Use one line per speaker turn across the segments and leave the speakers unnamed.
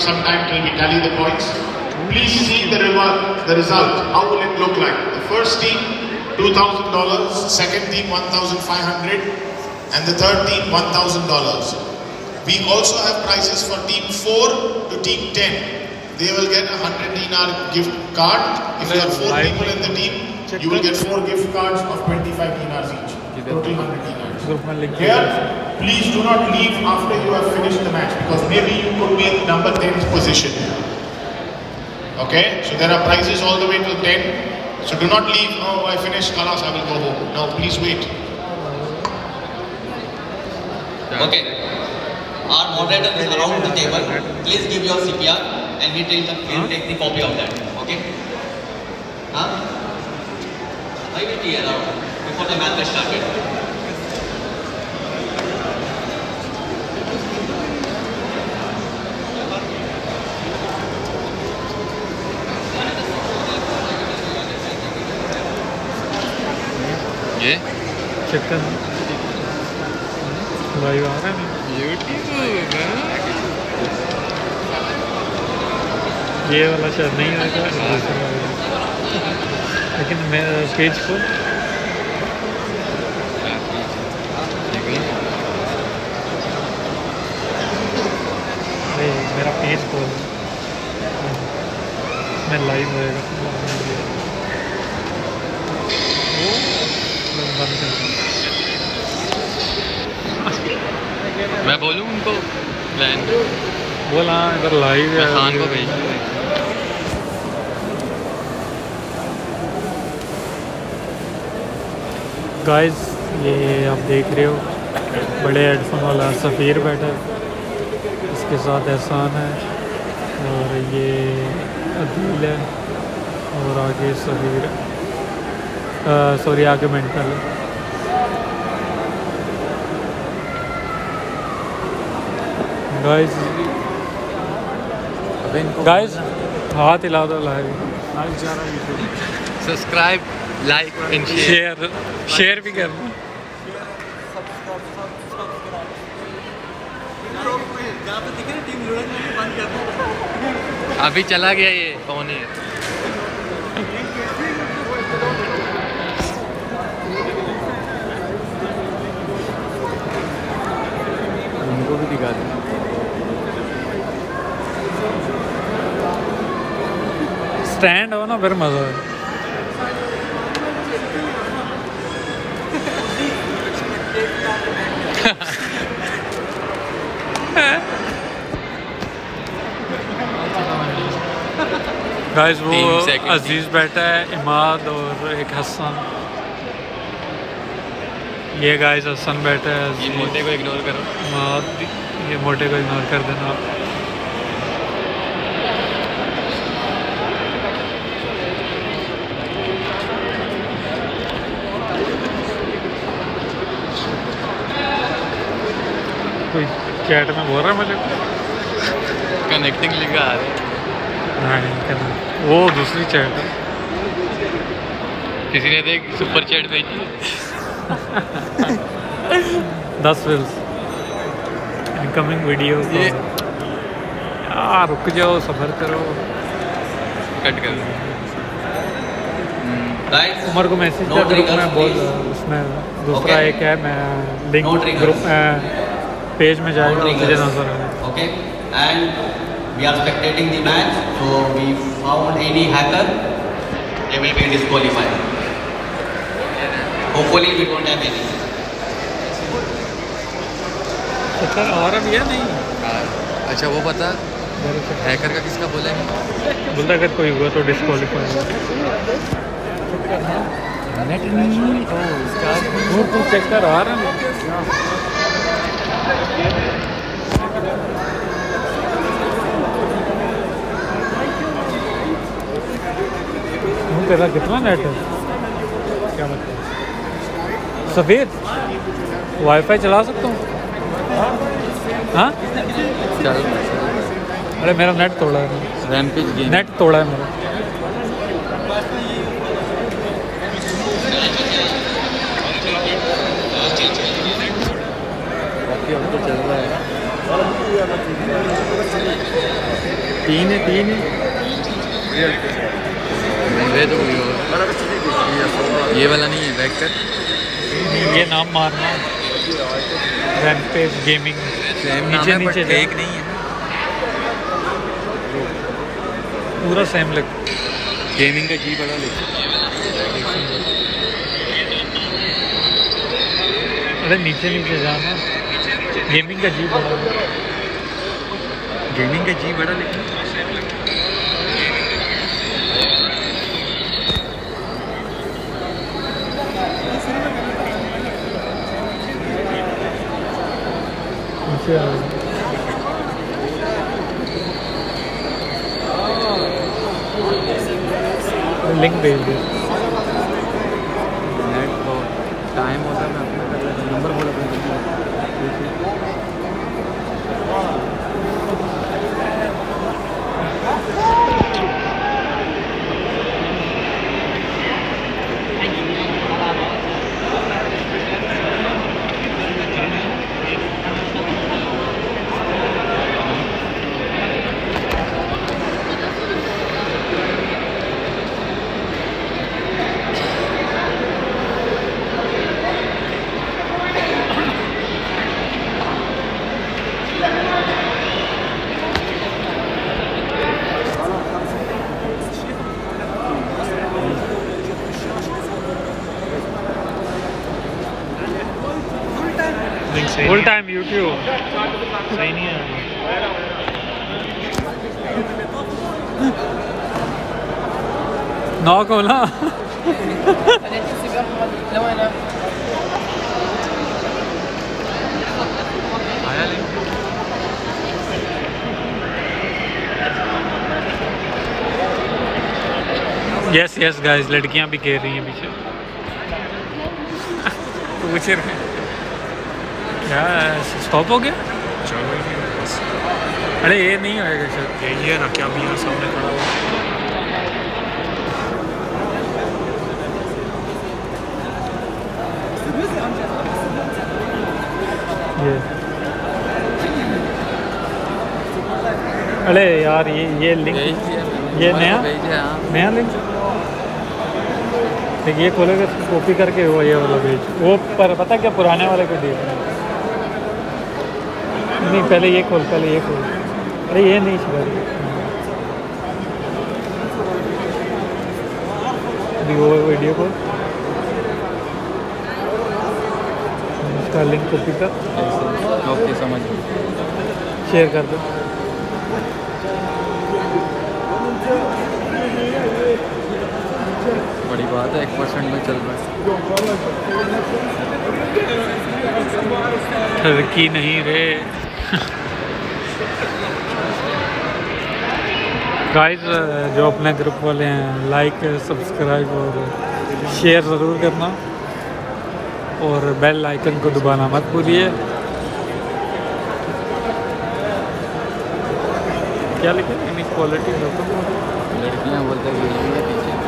some time till we tally the points. Please see the result. How will it look like? The first team, $2,000. Second team, $1,500. And the third team, $1,000. We also have prizes for team 4 to team 10. They will get a 100 dinar gift card. If you have 4 people in the team, you will get 4 gift cards of 25 dinars each. Total 100 dinars. Here, please do not leave after you have finished the match, because maybe you could be in number 10th position. Okay, so there are prizes all the way till 10. So do not leave, oh I finished, Kalas, I will go home. No, please wait.
Okay, our moderator is around the table. Please give your CPR and we will take the copy of that. Okay? I will be around before the match started.
ये
check कर live आ रहा है ये वाला शायद नहीं आएगा, लेकिन मैं पेज को मेरा पेज को मैं लाइव होएगा
मैं बोलूँ उनको प्लान
बोला इधर लाइव है,
खान को भेज
गाइस। ये आप देख रहे हो बड़े हेडफोन वाला सफ़ीर बैठा है, इसके साथ एहसान है और ये अदील है और आगे सफ़ीर सॉरी आगे मेंटल है। गाइस हाथ हिला दो, लाइव जा रहा है।
सब्सक्राइब लाइक एंड
शेयर भी करना।
अभी चला गया ये कौन है? उनको भी दिखा दे।
स्टैंड हो ना फिर मजा है। गाइस वो अजीज बैठा है, इमाद और एक हसन। ये गाइस हसन बैठा है,
ये मोटे को इग्नोर करो।
इमाद ये मोटे को इग्नोर कर देना। कोई चैट में बोल रहा है मुझे
कनेक्टिंग लिखा आ रहा है।
नहीं करना, वो दूसरी चैट है।
किसी ने देख सुपर चैट भेजी
10 रील्स इनकमिंग वीडियो। यार रुक जाओ, सब्र करो।
कट कर
उमर को मैसेज कर ग्रुप में बोल, उसमें दूसरा एक है, मैं लिंक ग्रुप पेज में जाएगा, मुझे नजर आएगा।
Okay, and we are spectating the match, so we found any hacker, they will be disqualified. Hopefully we don't have any.
Sir और अब ये नहीं।
अच्छा वो पता हैकर का किसका बोला है?
बोलता अगर कोई हुआ तो डिस्क्वालीफाई।
नेट नहीं तो उसका
तू चेक कर आ रहा है। तेरा कितना नेट है? क्या मतलब सफ़ेद वाईफाई चला सकता हूँ? हाँ
चल।
अरे मेरा नेट तोड़ा है,
रैम्पेज गेम
नेट तोड़ा है मेरा।
बाकी अब तो चल रहा है। तीन है वे तो कोई और ये वाला नहीं है बैक कर
ये नाम मारना रैम्पेज गेमिंग
सेम नाम है बट एक नहीं है
पूरा सेम लग
गेमिंग का जी बड़ा लिख
अरे नीचे जाना गेमिंग का जी बड़ा
गेमिंग का जी बड़ा लिख
लिंक भेज दे
नेट टाइम होता है मैं अपना कर लेता हूँ नंबर बोला
फुल टाइम यूट्यूब सही नहीं है नॉक हो ना यस यस गाइस लड़कियां भी कह रही हैं पीछे पूछ रहे हैं क्या स्टॉप हो गया अरे ये नहीं होएगा शायद यही है ना क्या भी यहाँ सामने खड़ा हुआ ये अरे यार ये लिंक ये नया लिंक देखिए ये खोलेगा इसको कॉपी करके वो ये वाला भेज वो पर पता क्या पुराने वाले को देख नहीं पहले ये खोल अरे ये नहीं छिपा अभी वो वीडियो को इसका लिंक कॉपी कर
ओके समझ
शेयर कर दो
बड़ी बात है 1% में चल रहा है
ठरकी नहीं रे गाइस जो अपने ग्रुप वाले हैं लाइक सब्सक्राइब और शेयर ज़रूर करना और बेल आइकन को दबाना मत भूलिए क्या लिखे इनइक्वालिटी
लड़कियाँ बोलते हैं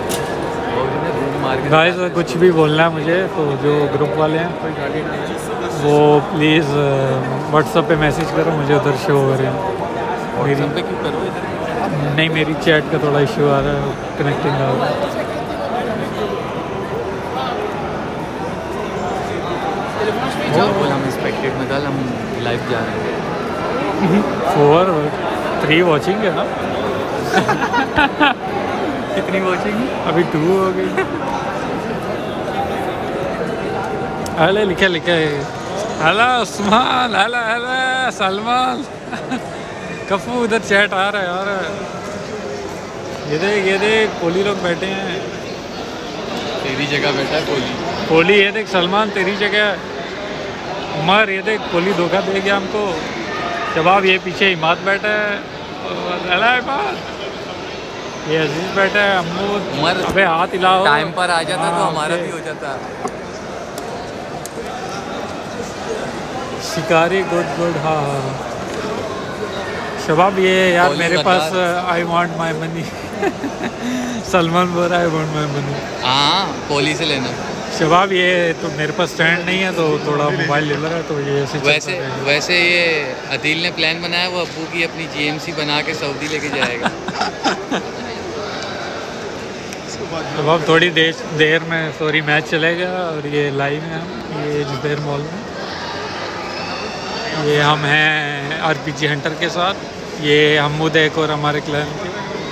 गाइस कुछ भी बोलना है मुझे तो जो ग्रुप वाले हैं
कोई गाली ना
वो प्लीज़ व्हाट्सएप पे मैसेज करो मुझे उधर शो हो रहे हैं
व्हाट्सएप पे क्यों करो इधर
नहीं मेरी चैट का थोड़ा इशू आ रहा है कनेक्टिंग आ रहा है
हम एक्सपेक्टेड में कल हम लाइव जा रहे हैं
3 वॉचिंग है ना
कितनी वॉचिंग
अभी 2 हो गई अरे लिखा है हेलो उस्मान हेलो सलमान कफू उधर चैट आ रहा है यार ये देख कोहली लोग बैठे हैं
तेरी जगह बैठा है
कोहली ये देख सलमान तेरी जगह उमर ये देख कोहली धोखा दे गया हमको जवाब ये पीछे इमाद बैठा है ये अजीज बैठा है अमूद अबे हाथ हिलाओ
टाइम पर आ जाता तो हमारा भी हो जाता
शिकारी गुड हाँ शबाब ये यार मेरे पास I want my money Salman बोल रहा है आई वांट माय मनी
हाँ कोहली से लेना
शबाब ये तो मेरे पास स्टैंड नहीं है तो थोड़ा मोबाइल ले रहा है तो ये ऐसे
वैसे वैसे ये अदील ने प्लान बनाया वो अब्बू की अपनी GMC बना के सऊदी लेके जाएगा।
शबाब थोड़ी देर में सॉरी मैच चलेगा और ये लाइव है हम ये जुबैर मॉल में। ये हम हैं RPG हंटर के साथ, ये हमूद एक और हमारे क्लाइंट के।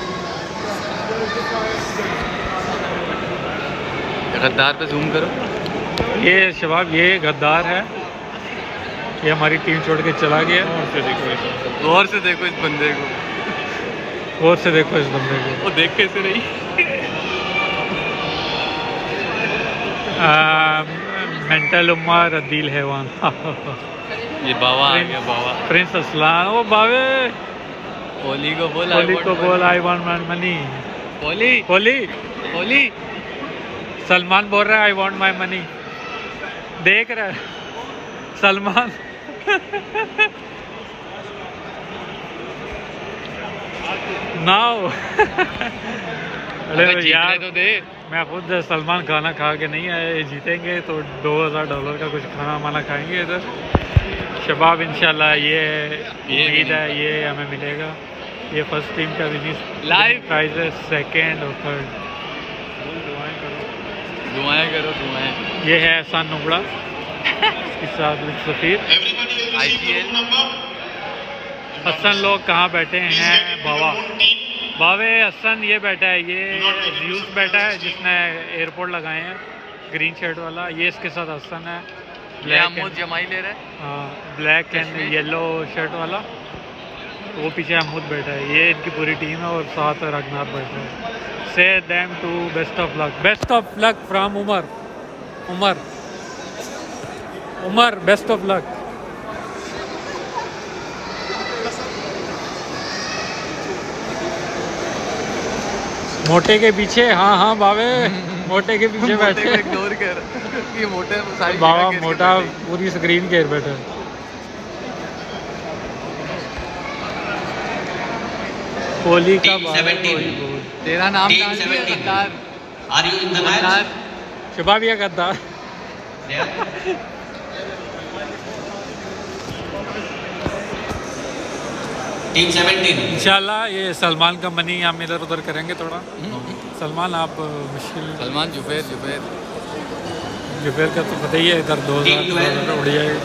गद्दार पे जूम करो।
ये शबाब ये गद्दार है, ये हमारी टीम छोड़ के चला गया।
गौर से देखो इस बंदे को,
गौर से देखो इस बंदे को।
वो देख कैसे रही।
मेंटल उमर अदील हैवान।
ये बावा आ गया, बावा
प्रिंस असलान। ओ बावे
कोहली को बोल,
I want my money.
Kohli
Kohli
Kohli
Salman बोल रहा है आई वांट माय मनी। देख रहा है सलमान। नाउ अरे यार
तो दे।
मैं खुद सलमान खाना खा के नहीं आए, जीतेंगे तो $2000 का कुछ खाना वाना खाएंगे इधर। शबाब इंशाल्लाह ये उम्मीद है ये हमें मिलेगा। ये फर्स्ट टीम का
लाइव
प्राइज है, सेकेंड और थर्ड।
दुआएं करो दुआएं।
ये है एहसान नुबड़ा, इसके साथ सफ़ीर।
IPL
हसन लोग कहाँ बैठे हैं? बावे हसन ये बैठा है, ये यूस बैठा है जिसने एयरपोर्ट लगाए हैं, ग्रीन शर्ट वाला। ये इसके साथ हसन है,
जमाई ले रहा है।
हाँ ब्लैक एंड येलो शर्ट वाला। वो पीछे अहमद बैठा है, ये इनकी पूरी टीम है और साथ रगनार बैठा है। Say them to best of luck from Umar best of luck. मोटे के पीछे, हाँ बावे मोटे के पीछे बैठे।
इग्नोर कर, ये मोटे सारी
बाबा मोटा पूरी स्क्रीन घेर बैठा। कोहली का
तेरा नाम
Team 17. Are you in the match?
शबाब ये गद्दार।
Team 17.
इंशाल्लाह ये सलमान का मनी हम इधर उधर करेंगे थोड़ा। सलमान आप मुश्किल
सलमान जुबैर
का तो पता ही है, इधर $2000 उड़ जाएगा।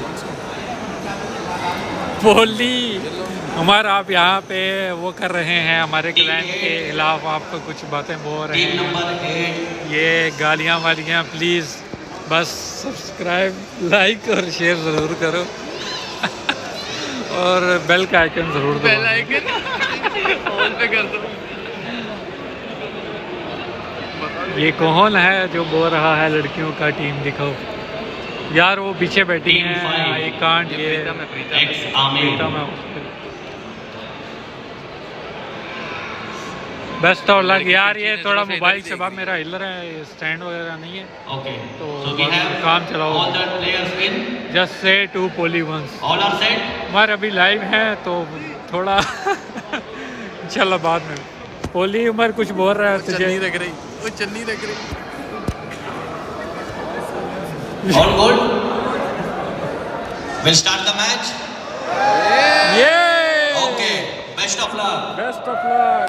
कोहली उमर आप यहाँ पे वो कर रहे हैं हमारे क्लाइंट के खिलाफ, आप कुछ बातें बोल रहे हैं, ये गालियाँ वालियाँ प्लीज़ बस सब्सक्राइब लाइक और शेयर ज़रूर करो और बेल का आइकन ज़रूर दो।
बेल आइकन ऑन पे कर दो।
ये कौन है जो बोल रहा है लड़कियों का टीम दिखाओ? यार वो पीछे बैठी हैं, आई कांट। ये प्रीतम है। बेस्ट ऑफ लक यार। ये थोड़ा मोबाइल शबाब मेरा हिल रहा है, स्टैंड वगैरह नहीं है तो काम चलाओ। Just say to poli once. हमारे अभी लाइव है तो थोड़ा इंशाल्लाह बाद में। पोली उमर कुछ बोल रहा है तुझे।
चन्नी लग रही, वो चन्नी लग रही।
All good. We'll start the match.
Yeah.
Okay. Best of luck.
Best of luck.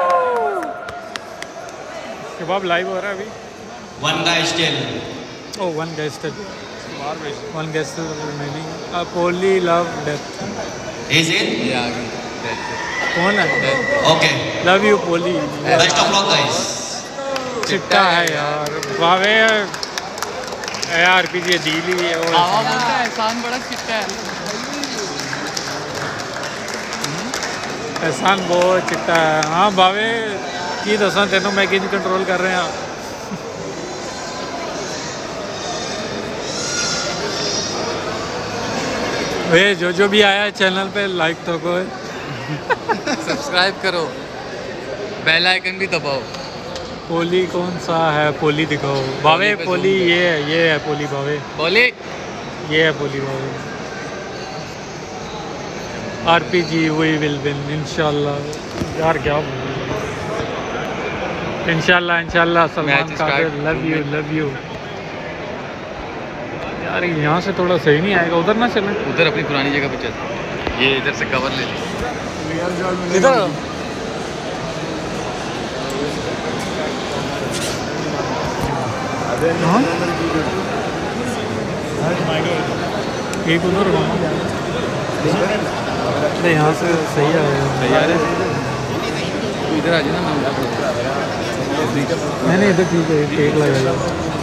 Shabab live हो रहा है अभी।
One guy still.
Oh, one guy still remaining. Poly love death.
Is it?
ये आ गई।
कौन है?
Okay.
Love you Poli.
Best of luck, guys.
चिट्टा है यार बावे यार पीछे डीली है और
बोलता है एहसान बड़ा चिट्टा है।
एहसान बहुत चिट्टा है। हाँ बावे की दसा तेनों मैं किन कंट्रोल कर रहे हैं। वे जो भी आया है चैनल पे लाइक तो को
सब्सक्राइब करो, बेल आइकन भी दबाओ।
पोली कौन सा है? पोली दिखाओ बावे। पोली ये है पोली बावे।
बोले
ये है पोली बावे। RPG वी विल विन इंशाल्लाह। यार क्या इंशाल्लाह सलमान का लव यू यार यहाँ से थोड़ा सही नहीं आएगा, उधर ना चलें।
उधर अपनी पुरानी जगह पे चल, ये इधर से कवर ले ली।
इधर हाँ एक उधर नहीं, यहाँ से सही आएगा।
सही आ रहा है, तू इधर आ जाए ना, मैं
नहीं इधर ठीक है, टेक लगेगा।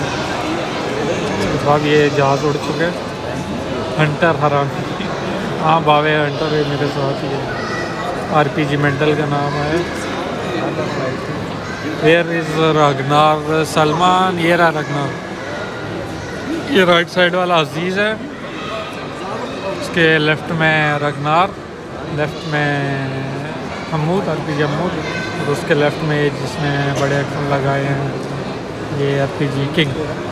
अब ये जहाज़ उड़ चुके हैं, हंटर हरान। हाँ बावे हंटर है मेरे साथ ही है, RPG मेंटल का नाम है। वेयर इज़ रगनार सलमान, ये रहा रगनार। ये राइट साइड वाला अजीज़ है, उसके लेफ़्ट में रगनार, लेफ़्ट में हमूद, RPG हमूद, और उसके लेफ़्ट में जिसमें बड़े अक्षर लगाए हैं ये RPG किंग।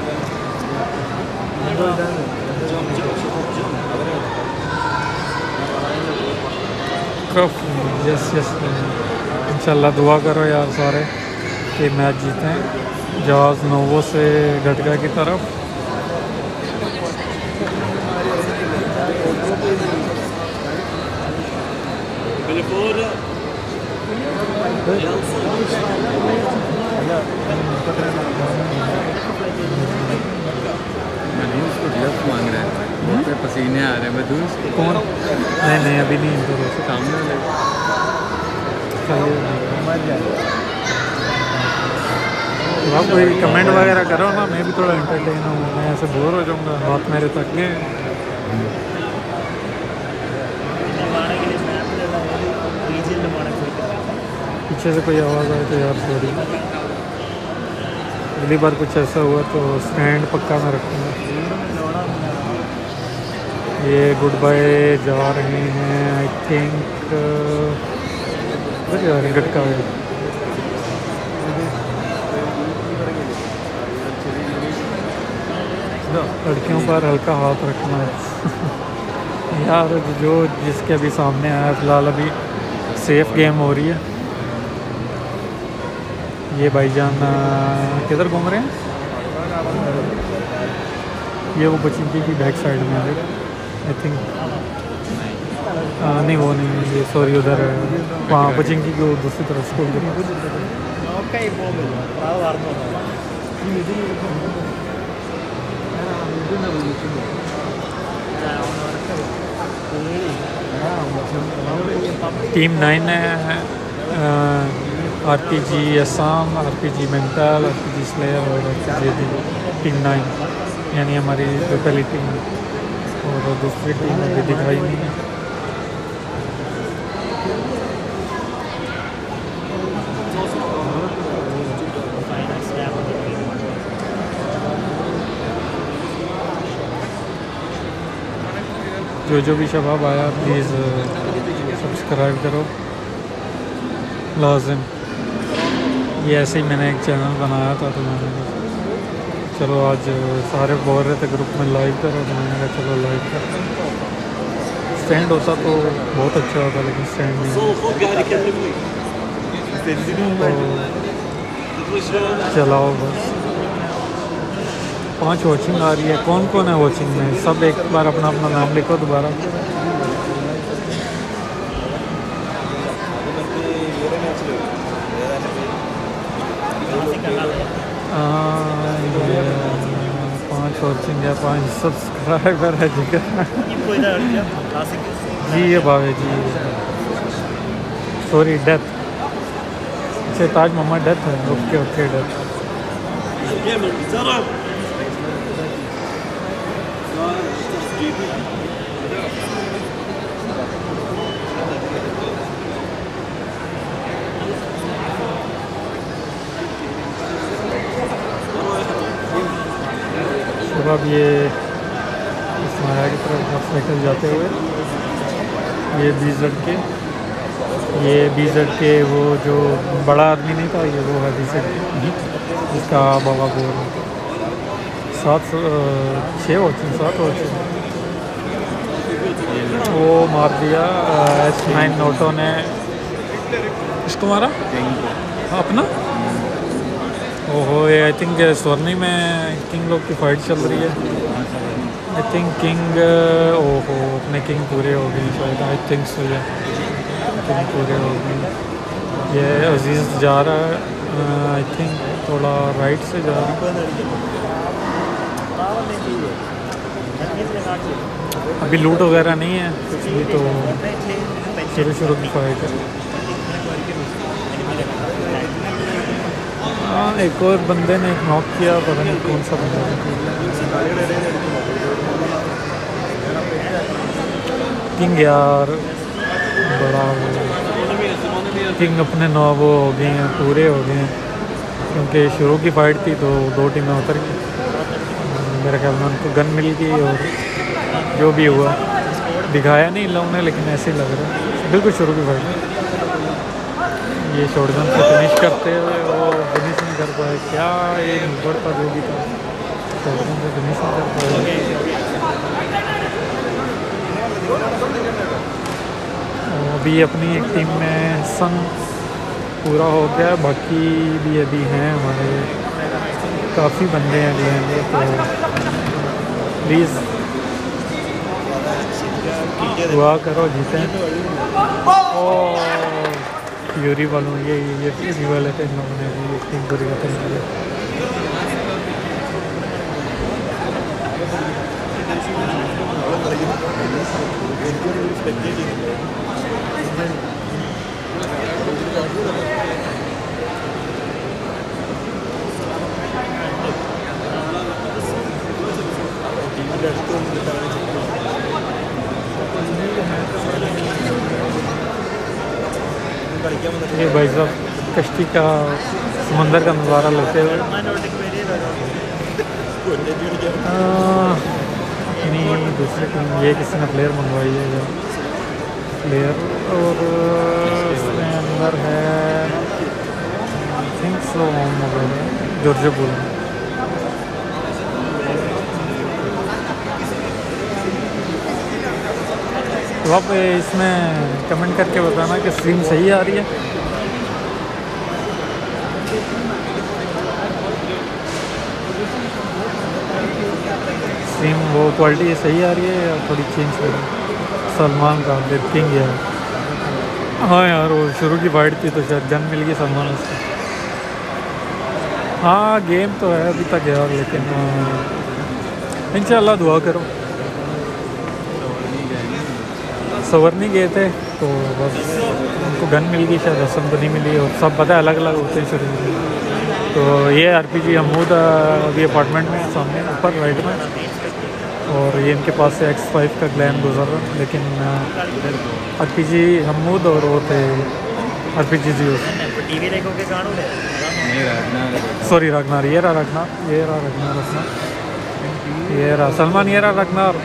यस यस, इंशाल्लाह दुआ करो यार सारे कि मैच जीतें। जहाज़ नोवो से गटका की तरफ।
उसको ग्लव्स मांग रहा है, मुझ पे पसीने आ रहे हैं। मैं दूर
कौन? नहीं अभी नहीं, इधर से
सामने
आप कोई कमेंट वगैरह करो ना, मैं भी थोड़ा एंटरटेन हूँ। मैं ऐसे बोर हो जाऊँगा, हाथ मेरे थक गए। पीछे से कोई आवाज़ आए तो यार सॉरी, अगली बार कुछ ऐसा हुआ तो स्टैंड पक्का मैं रखूँगा। ये गुड बाय जा रहे हैं आई थिंक, गटका है। लड़कियों पर हल्का हाथ रखना है यार, जो जिसके अभी सामने आया फ़िलहाल अभी सेफ गेम हो रही है। ये भाईजान किधर घूम रहे हैं? ये वो बचिंकी की बैक साइड में है आई थिंक। नहीं वो नहीं, ये सॉरी उधर वहाँ बचिंकी को दूसरी तरफ स्कूल की। टीम 9 है, RPG Assam, RPG mental, RPG slayer और RPG टीम 9, यानी हमारी जो पहली टीम और दूसरी टीम अभी दिखाई नहीं है। जो भी शबाब आया प्लीज़ सब्सक्राइब करो लाजिम। ये ऐसे ही मैंने एक चैनल बनाया था तो मैंने चलो आज सारे बोल रहे थे ग्रुप में लाइव करो, तो मैंने कहा चलो लाइव कर। स्टैंड होता तो बहुत अच्छा होता, लेकिन स्टैंड नहीं। तो चलाओ बस। 5 वॉचिंग आ रही है। कौन कौन है वॉचिंग में? सब एक बार अपना अपना नाम लिखो दोबारा। पाँच वॉचिंग है, 5 सब्सक्राइबर है जिगर जी। ये भावे जी सॉरी डेथ। अच्छा ताज मोहम्मद डेथ है। Okay okay death. अब ये इस्माइल की तरफ मोटरसाइकिल जाते हुए ये BZ के वो जो बड़ा आदमी नहीं था, ये वो है BZ जिसका बाबा बोल 7 वॉचिंग वो मार दिया। S9 नोटो ने इसको मारा अपना। ओहो, ये आई थिंक स्वर्णी में किंग लोग की फाइट चल रही है। आई थिंक किंग ओहो अपने किंग पूरे हो गए शायद, आई थिंक सो या किंग पूरे हो गए। ये अजीज़ जा रहा है आई थिंक थोड़ा राइट से जा रहा है। अभी लूट वगैरह नहीं है कुछ भी, तो शुरू की फाइट है। हाँ एक और बंदे ने एक नॉक किया, पता नहीं कौन सा बंदा है। किंग यार बड़ा किंग अपने 9 वो हो गए हैं, पूरे हो गए हैं, क्योंकि शुरू की फाइट थी तो 2 टीमें उतर गई। मेरे ख्याल में उनको गन मिल गई और जो भी हुआ दिखाया नहीं इन लोगों ने, लेकिन ऐसे ही लग रहा है बिल्कुल शुरू की फाइट। ये शॉटगन से फिनिश करते हुए वो फिनिश नहीं कर पाए, क्या ये बढ़ता जो भी था, शॉटगन से फिनिश नहीं कर पाए। अभी अपनी एक टीम में सन पूरा हो गया, बाकी भी अभी हैं हमारे काफ़ी बंदे हैं लेंगे, तो प्लीज़ दुआ करो जीतें। और फ्यूरी वालों ये फ्यूरी वाले थे, इन लोगों ने भी एक टीम पूरी खत्म की। ये भाई साहब कश्ती का समंदर का नज़ारा लेते हुए अपनी दूसरी टीम, ये किसी ने प्लेयर मंगवाई है जो प्लेयर, और इसमें अंदर है थिंक सो जॉर्जिया बुल। तो आप इसमें कमेंट करके बताना कि स्ट्रीम सही आ रही है। स्ट्रीम वो क्वालिटी सही आ रही है या थोड़ी चेंज करें? सलमान का किंग है। हाँ यार वो शुरू की फाइट थी तो शायद गन मिल गई सलमान उसको। हाँ गेम तो है अभी तक यार, लेकिन इंशाल्लाह दुआ करो। सवरनी गए थे तो बस उनको गन मिल गई, शायद हसन को नहीं मिली, और सब पता है अलग अलग होते हैं शुरू में। तो ये RPG हमूद अभी अपार्टमेंट में सामने ऊपर राइट में, और ये इनके पास से X5 का ग्लैम गुजर रहा, लेकिन RPG हमूद और वो थे RPG Zeus। सॉरी रगनार, ये रहा रगनार, ये रहा रगनार, ये रहा सलमान, ये रहा Ragnar,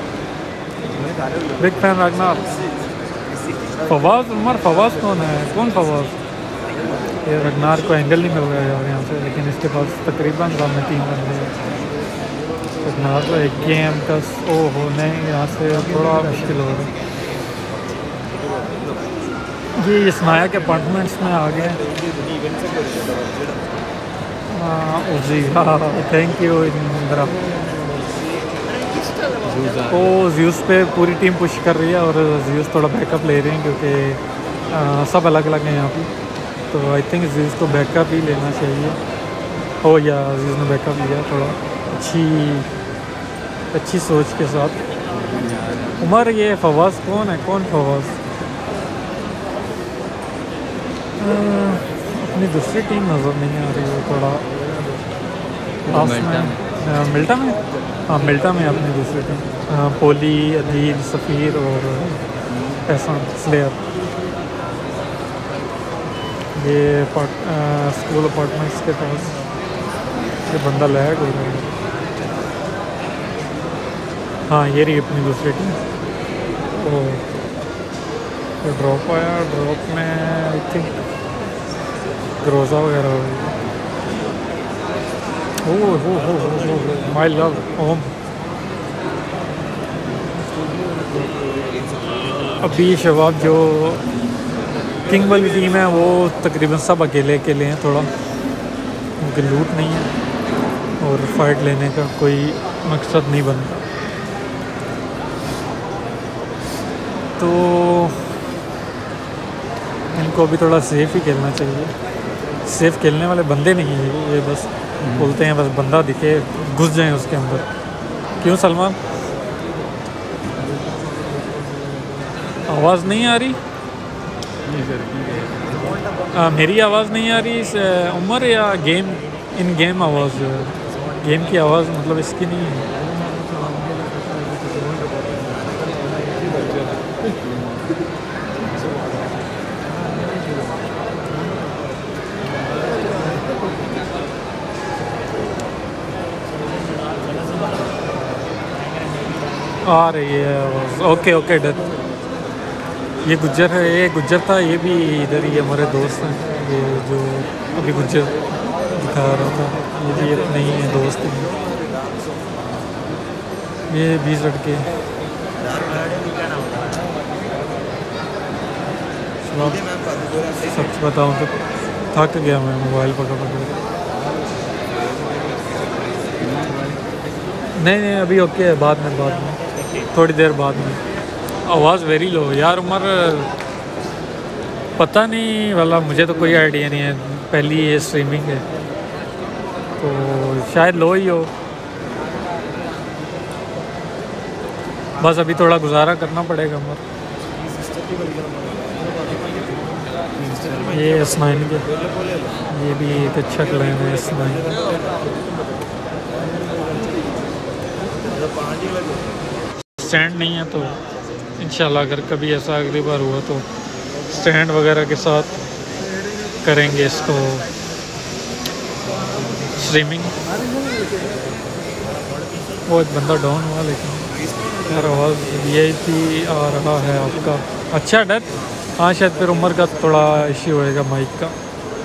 big fan Ragnar. Fawaz Umar, Fawaz कौन है? कौन फवाज? ये रगनार को एंगल नहीं मिल रहा है यार यहाँ से, लेकिन इसके पास तकरीबन में 3 बंदे हैं। रगनार को एक गेम का ओ हो नहीं, यहाँ से थोड़ा मुश्किल हो रहा है। जी इस्माया के अपार्टमेंट्स में आ गए। जी हाँ thank you Indira. Oh Zeus पे पूरी टीम पुश कर रही है, और ज़्यूस थोड़ा बैकअप ले रहे हैं क्योंकि सब अलग अलग हैं यहाँ पे, तो आई थिंक ज़्यूस को बैकअप ही लेना चाहिए। ओ या ज़्यूस ने बैकअप लिया थोड़ा अच्छी सोच के साथ। उमर ये फवाज कौन है? कौन फवाज? अपनी दूसरी टीम नज़र नहीं आ रही है, थोड़ा पास में मिल्टा में। हाँ मिल्टा में अपनी दूसरी टीम, पोली, अदील, सफ़ीर और एहसान स्लेयर। ये स्कूल अपार्टमेंट्स के पास ये बंदा लैग हो रहा है। हाँ ये रही अपनी दूसरी टीम। तो ड्रॉप आया, ड्रॉप में आई थिंक ग्रोजा वगैरह हो गई। हो माई लव ओम। अभी शबाब जो किंग वाली टीम है वो तकरीबन सब अकेले हैं थोड़ा, क्योंकि लूट नहीं है और फाइट लेने का कोई मकसद नहीं बनता। तो इनको अभी थोड़ा सेफ ही खेलना चाहिए। सेफ खेलने वाले बंदे नहीं हैं ये, बस बोलते हैं बस बंदा दिखे घुस जाएं उसके अंदर। क्यों सलमान, आवाज़ नहीं आ रही? मेरी आवाज़ नहीं आ रही इस उमर, या गेम इन गेम आवाज़ जो है, गेम की आवाज़ मतलब इसकी नहीं है। आ रही है आवाज़, ओके ओके डन। ये गुज्जर है, ये गुज्जर था, ये भी इधर ही हमारे दोस्त हैं। ये जो अभी गुज्जर दिखा रहा था ये भी अपने ही हैं, दोस्त हैं। ये 20 लड़के। सच बताऊँ तो थक गया मैं मोबाइल पकड़ पकड़। नहीं अभी ओके है, बाद में थोड़ी देर बाद में। आवाज़ वेरी लो यार उमर, पता नहीं वाला, मुझे तो कोई आइडिया नहीं है, पहली ये स्ट्रीमिंग है तो शायद लो ही हो। बस अभी थोड़ा गुजारा करना पड़ेगा उमर। ये S9 के, ये भी एक अच्छा क्लाइन है S9। स्टैंड नहीं है तो इंशाल्लाह अगर कभी ऐसा अगली बार हुआ तो स्टैंड वगैरह के साथ करेंगे इसको स्ट्रीमिंग। वो एक बंदा डाउन हुआ, लेकिन यार आवाज़ VIP आ रहा है आपका। अच्छा डर, हाँ शायद फिर उम्र का थोड़ा इश्यू होएगा माइक का।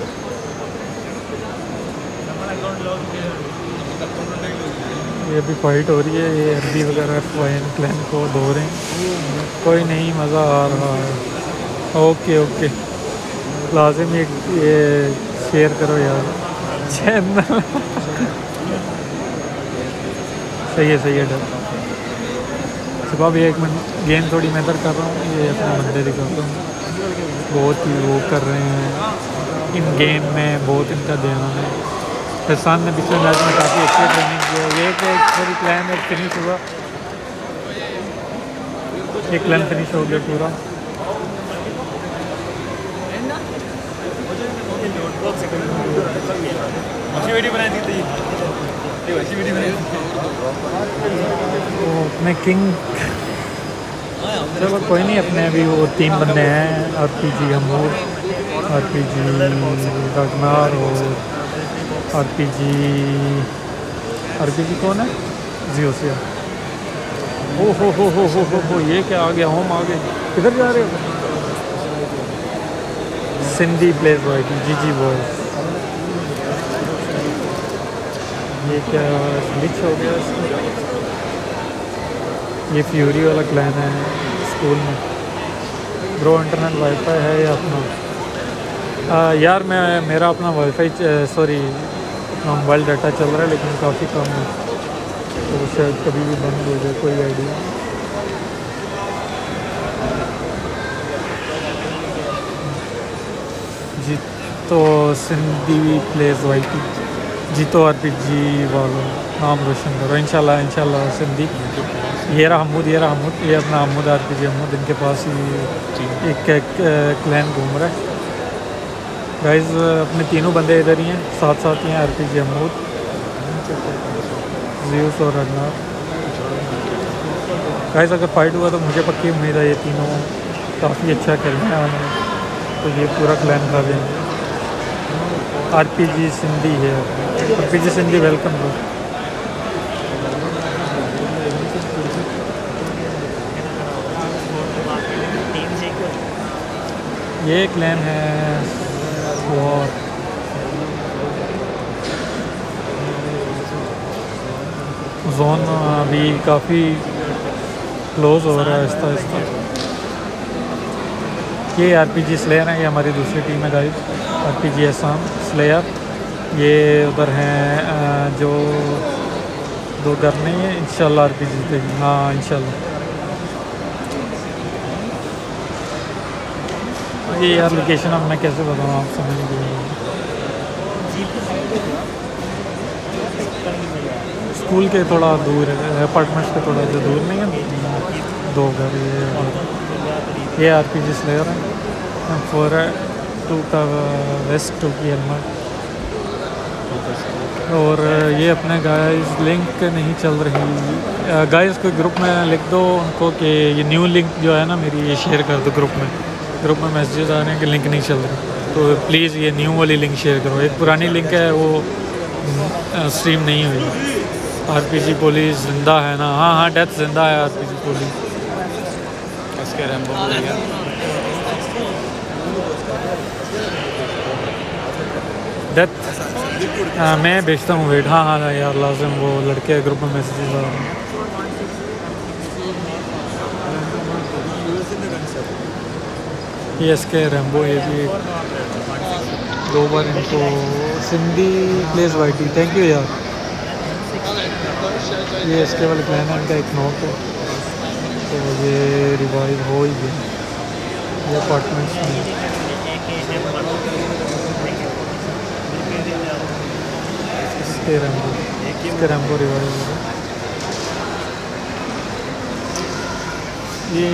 ये भी फाइट हो रही है, ये अरबी वगैरह FYN क्लैन को धो रहे हैं। कोई नहीं, मज़ा आ रहा है। ओके ओके, लाजिम ये शेयर करो यार चैनल। सही है डर। सुबह भी 1 मिनट गेम थोड़ी मैं इधर कर रहा हूँ, ये अपने बंदे दिखाता हूँ, बहुत ही वो कर रहे हैं इन गेम में, बहुत इनका ध्यान है। एहसान ने पिछले मैच में काफ़ी अच्छी ट्रेनिंग की है। ये कि एक पूरी प्लान एक फिनिश हुआ, एक प्लान फिनिश हो गया पूरा। तो अपने किंग, चलो कोई नहीं, अपने अभी वो 3 बंदे हैं, RPG हमूर, RPG रगनार और RPG कौन है, जियोसिया। ओ हो, ये क्या आ गया, होम आ गए। किधर जा रहे हो? Sindhi place white GG boys. ये क्या ग्लिच हो गया इसमें? ये फ्यूरी वाला क्लैन है स्कूल में। ब्रो इंटरनेट वाईफाई है या अपना? यार मेरा अपना वाईफाई, सॉरी अपना मोबाइल डाटा चल रहा है, लेकिन काफ़ी कम है, तो शायद कभी भी बंद हो जाए, कोई आइडिया। जी तो सिंधी प्लेस वाइटी, जी तो RPG वालों नाम रोशन करो इंशाल्लाह सिंधी। ये रहा हमूद, ये अपना हमूद RPG हमूद, इनके पास ही एक क्लैन घूम रहा है। गाइस अपने तीनों बंदे इधर ही हैं, साथ ही हैं, RPG हमूद, ज़्यूस और रगनार। गाइस अगर फाइट हुआ तो मुझे पक्की उम्मीद है ये तीनों काफ़ी अच्छा खेलने वाले हैं, तो ये पूरा क्लैन खा देंगे। RPG सिंधी है, RPG सिंधी वेलकम ब्रो। ये क्लैन है और जोन अभी काफ़ी क्लोज हो रहा है आहिस्ता। ये RPG स्लेयर है, ये हमारी दूसरी टीम है गाइस, RPG एहसान स्लेयर। ये उधर हैं जो 2 घर नहीं है, इंशाल्लाह RPG जीतेगी, हाँ इंशाल्लाह। ये यार लोकेशन अब मैं कैसे बताऊँ, आप समझ गए। स्कूल के थोड़ा दूर है, अपार्टमेंट्स के थोड़ा जो दूर नहीं है, 2 घर ये RPG स्लेयर है फॉर टू का वेस्ट टू की एलमा। और ये अपने गाइस लिंक नहीं चल रही, गाइस को ग्रुप में लिख दो उनको कि ये न्यू लिंक जो है ना मेरी, ये शेयर कर दो ग्रुप में मैसेजेस आ रहे हैं कि लिंक नहीं चल रही, तो प्लीज़ ये न्यू वाली लिंक शेयर करो। एक पुरानी लिंक है वो स्ट्रीम नहीं हुई। RPG पुलिस जिंदा है ना? हाँ डेथ जिंदा है RPG पुलिस।
इसके रैम्बो
डेथ मैं भेजता हूँ वेट। हाँ यार लाजिम, वो लड़के ग्रुप में मैसेजेस आ रहे हैं। ये इसके रैम्बो, ये भी 2 बार इनको Sindhi place whitey, thank you यार। ये इसके वाले प्लान है, इनका एक नोट है, तो ये रिवाइव हो ही गया। ये अपार्टमेंट्स में इसके रैम्बो रिवाइव हो गया। ये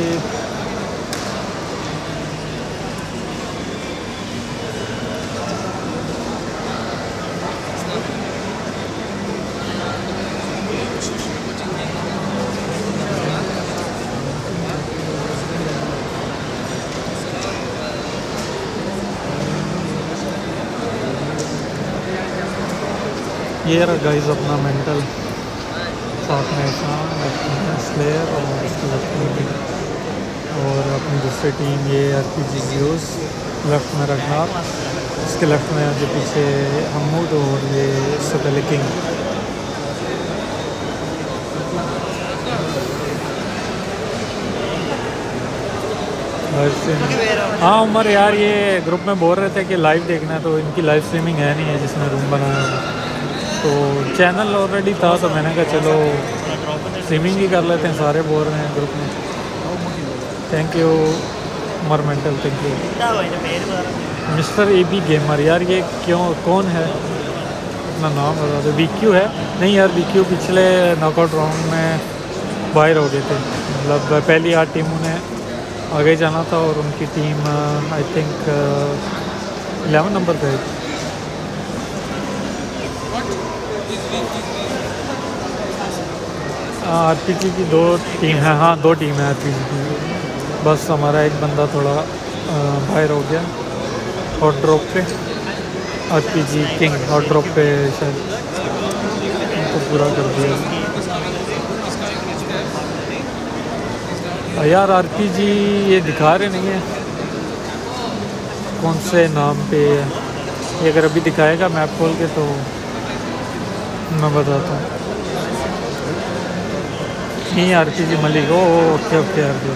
ये रहा गाइस अपना मेंटल, साथ में स्लेयर और इसके लेफ्ट में भी, और अपनी दूसरी टीम ये RPG व्यूज़ लेफ्ट में रखना, इसके लेफ्ट में जो पीछे हमूद और ये सतल किंग। हाँ उमर यार, ये ग्रुप में बोल रहे थे कि लाइव देखना है, तो इनकी लाइव स्ट्रीमिंग है नहीं है जिसने रूम बनाया है, तो चैनल ऑलरेडी था, तो मैंने कहा चलो स्ट्रीमिंग ही कर लेते हैं, सारे बोल रहे हैं ग्रुप में। Thank you Umar mental, thank you. Mister AB gamer, यार ये क्यों, कौन है? अपना नाम बता दो। BQ है? नहीं यार, BQ पिछले नॉकआउट राउंड में बाहर हो गए थे, मतलब पहली 8 टीमों ने आगे जाना था और उनकी टीम आई थिंक 11 नंबर पे है। RPG की 2 टीम है, हाँ 2 टीम है RPG की, बस हमारा एक बंदा थोड़ा बाहर हो गया हॉट ड्रॉप पे। RPG किंग हॉट ड्रॉप पे शायद उनको पूरा कर दिया यार। RPG ये दिखा रहे नहीं है कौन से नाम पे है, ये अगर अभी दिखाएगा मैप खोल के तो मैं बताता हूँ। नहीं RPG मलिक, ओके RPG,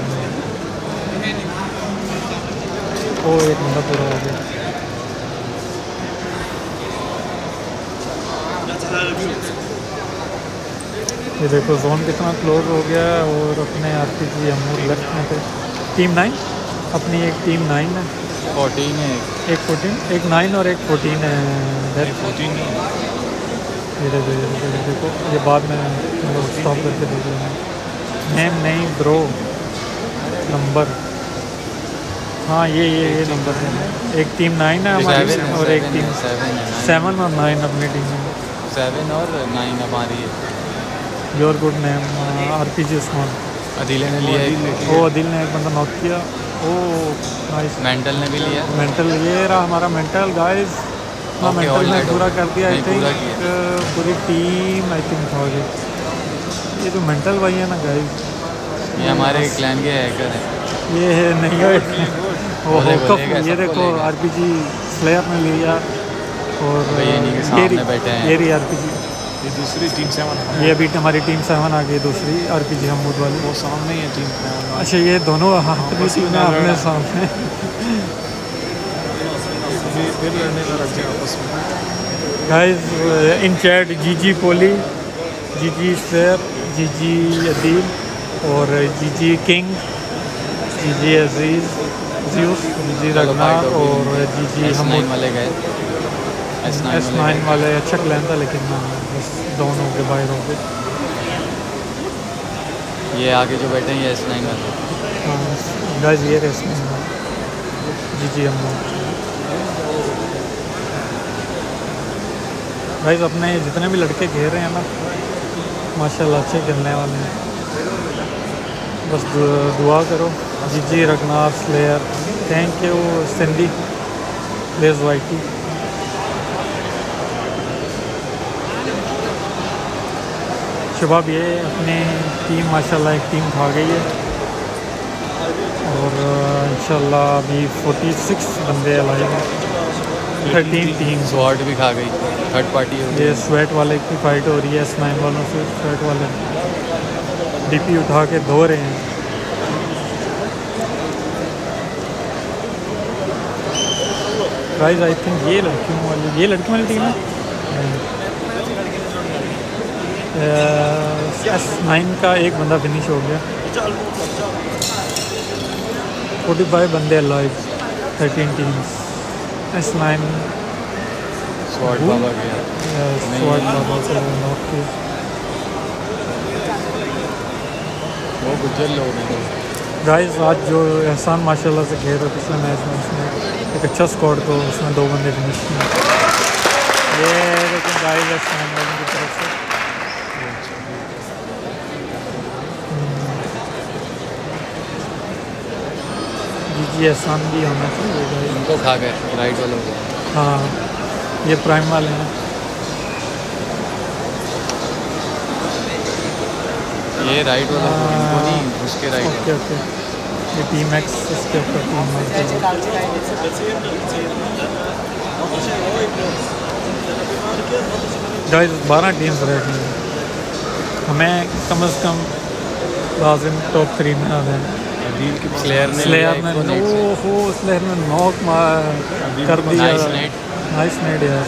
ओ एक बंदा पूरा हो गया। ये देखो जोन कितना क्लोज हो गया, और अपने RPG हम लेफ्ट में थे। टीम 9 अपनी, एक टीम 9 है,
14 है,
एक 14, एक 9 और एक 14 है।
14
ये देखो, ये बाद में स्टॉप करके देख लेना। नेम नहीं ब्रो, नंबर, हाँ ये नंबर है। एक टीम 9 है हमारी और एक टीम 7 और 9 अपनी टीम है।
7 और 9 हमारी है।
Your good name RPG Usman.
Adil ने लिया है,
ओ अदिल ने एक बंदा नॉक किया। ओ नाइस।
मेंटल ने भी लिया।
मेंटल, ये रहा हमारा मेंटल गाइस, ना मेंटल ने पूरा कर दिया आई थिंक, पूरी टीम आई थिंक हो गई। ये तो मेंटल भाई है ना गाइस,
ये हमारे क्लैन के हैकर हैं।
ये है नहीं है वो होकअप, ये देखो RPG स्लेयर ने लिया, और
ये नहीं के सामने बैठे हैं,
ये रही RPG,
ये दूसरी टीम 7,
ये अभी हमारी टीम 7 आ गई, दूसरी RPG हमूद वाली,
वो सामने ही है टीम।
अच्छा ये दोनों अपनी टीम में अपने सामने
फिर लड़ने का रख जाए आपस में।
Guys in chat GG Poli, GG slayer, GG Adeel और GG king, GG Aziz, Zeus, G Ragnar और जी हम
S9 वाले गए,
S9 वाले अच्छा प्लान था लेकिन बस डाउन हो गए, बाहर हो गए।
ये आगे जो बैठे हैं ये S9 वाले।
हाँ गाइस ये रेस में जी हम गाइस अपने जितने भी लड़के खेल रहे हैं ना माशाल्लाह अच्छे खेलने वाले हैं, बस दुआ करो। G Ragnar slayer, thank you Sindhi less whitey. Shabab ये अपनी टीम माशाल्लाह एक टीम खा गई है और इंशाल्लाह अभी 46 बंदे लाए हैं, 13 टीम।
स्वॉट भी खा गई, थर्ड पार्टी हो गई।
ये स्वेट वाले की फ़ाइट हो रही है S9 वालों से। स्वेट वाले डीपी उठा के धो रहे हैं। गाइस आई थिंक ये लड़कियों वाली टीम है। S9 का एक बंदा फिनिश हो गया, 45 बंदे लाइव, 13 टीम्स। S9
स्वॉट बाबा गया,
स्वाट बाबा से नॉक किया।
वो गुज्जर लोग हैं।
गाइस आज जो एहसान माशाल्लाह से खेल रहे पिछले मैच में, उसने एक अच्छा स्क्वाड को उसमें 2 बंदे फिनिश किए। ये लेकिन गाइस S9 वालों की तरफ से जी एहसान भी होना चाहिए गाइस।
उनको खा गए राइट वालों को।
हाँ ये प्राइम वाले हैं।
ये राइट वाला इनको नहीं, उसके राइट
ओके ओके, ये टीम एक्स इसके ऊपर टीम गाइस 12 टीम्स रहती हैं, हमें कम से कम लाजिम टॉप 3 में आना है। स्लेयर ने स्लेयर ने नॉक कर दिया। नाइस नेट यार,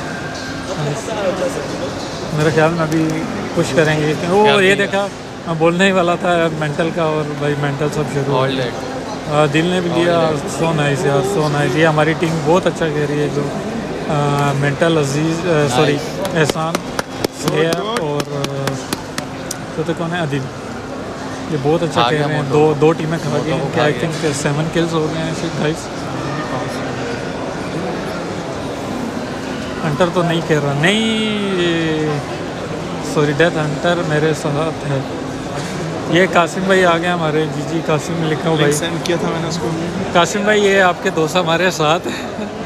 मेरे ख्याल में अभी पुश करेंगे। वो ये देखा मैं बोलने ही वाला था मेंटल का, और भाई मेंटल सब शुरू हो गया। दिल ने भी लिया। सो नाइस यार, सो नाइस। ये हमारी टीम बहुत अच्छा खेल रही है, जो mental Aziz sorry Ehsan slayer और तो कौन है अदिल, ये बहुत अच्छा खेल रहे हैं। दो टीमें खा गई हैं, आई थिंक 7 किल्स हो गए हैं गाइस। हंटर तो नहीं खेल रहा, नहीं सॉरी डेथ हंटर मेरे साथ है। ये कासिम भाई आ गए हमारे। जी कासिम लिखा हूँ भाई,
सेंड किया था मैंने उसको।
कासिम भाई ये आपके दोस्त हमारे साथ है।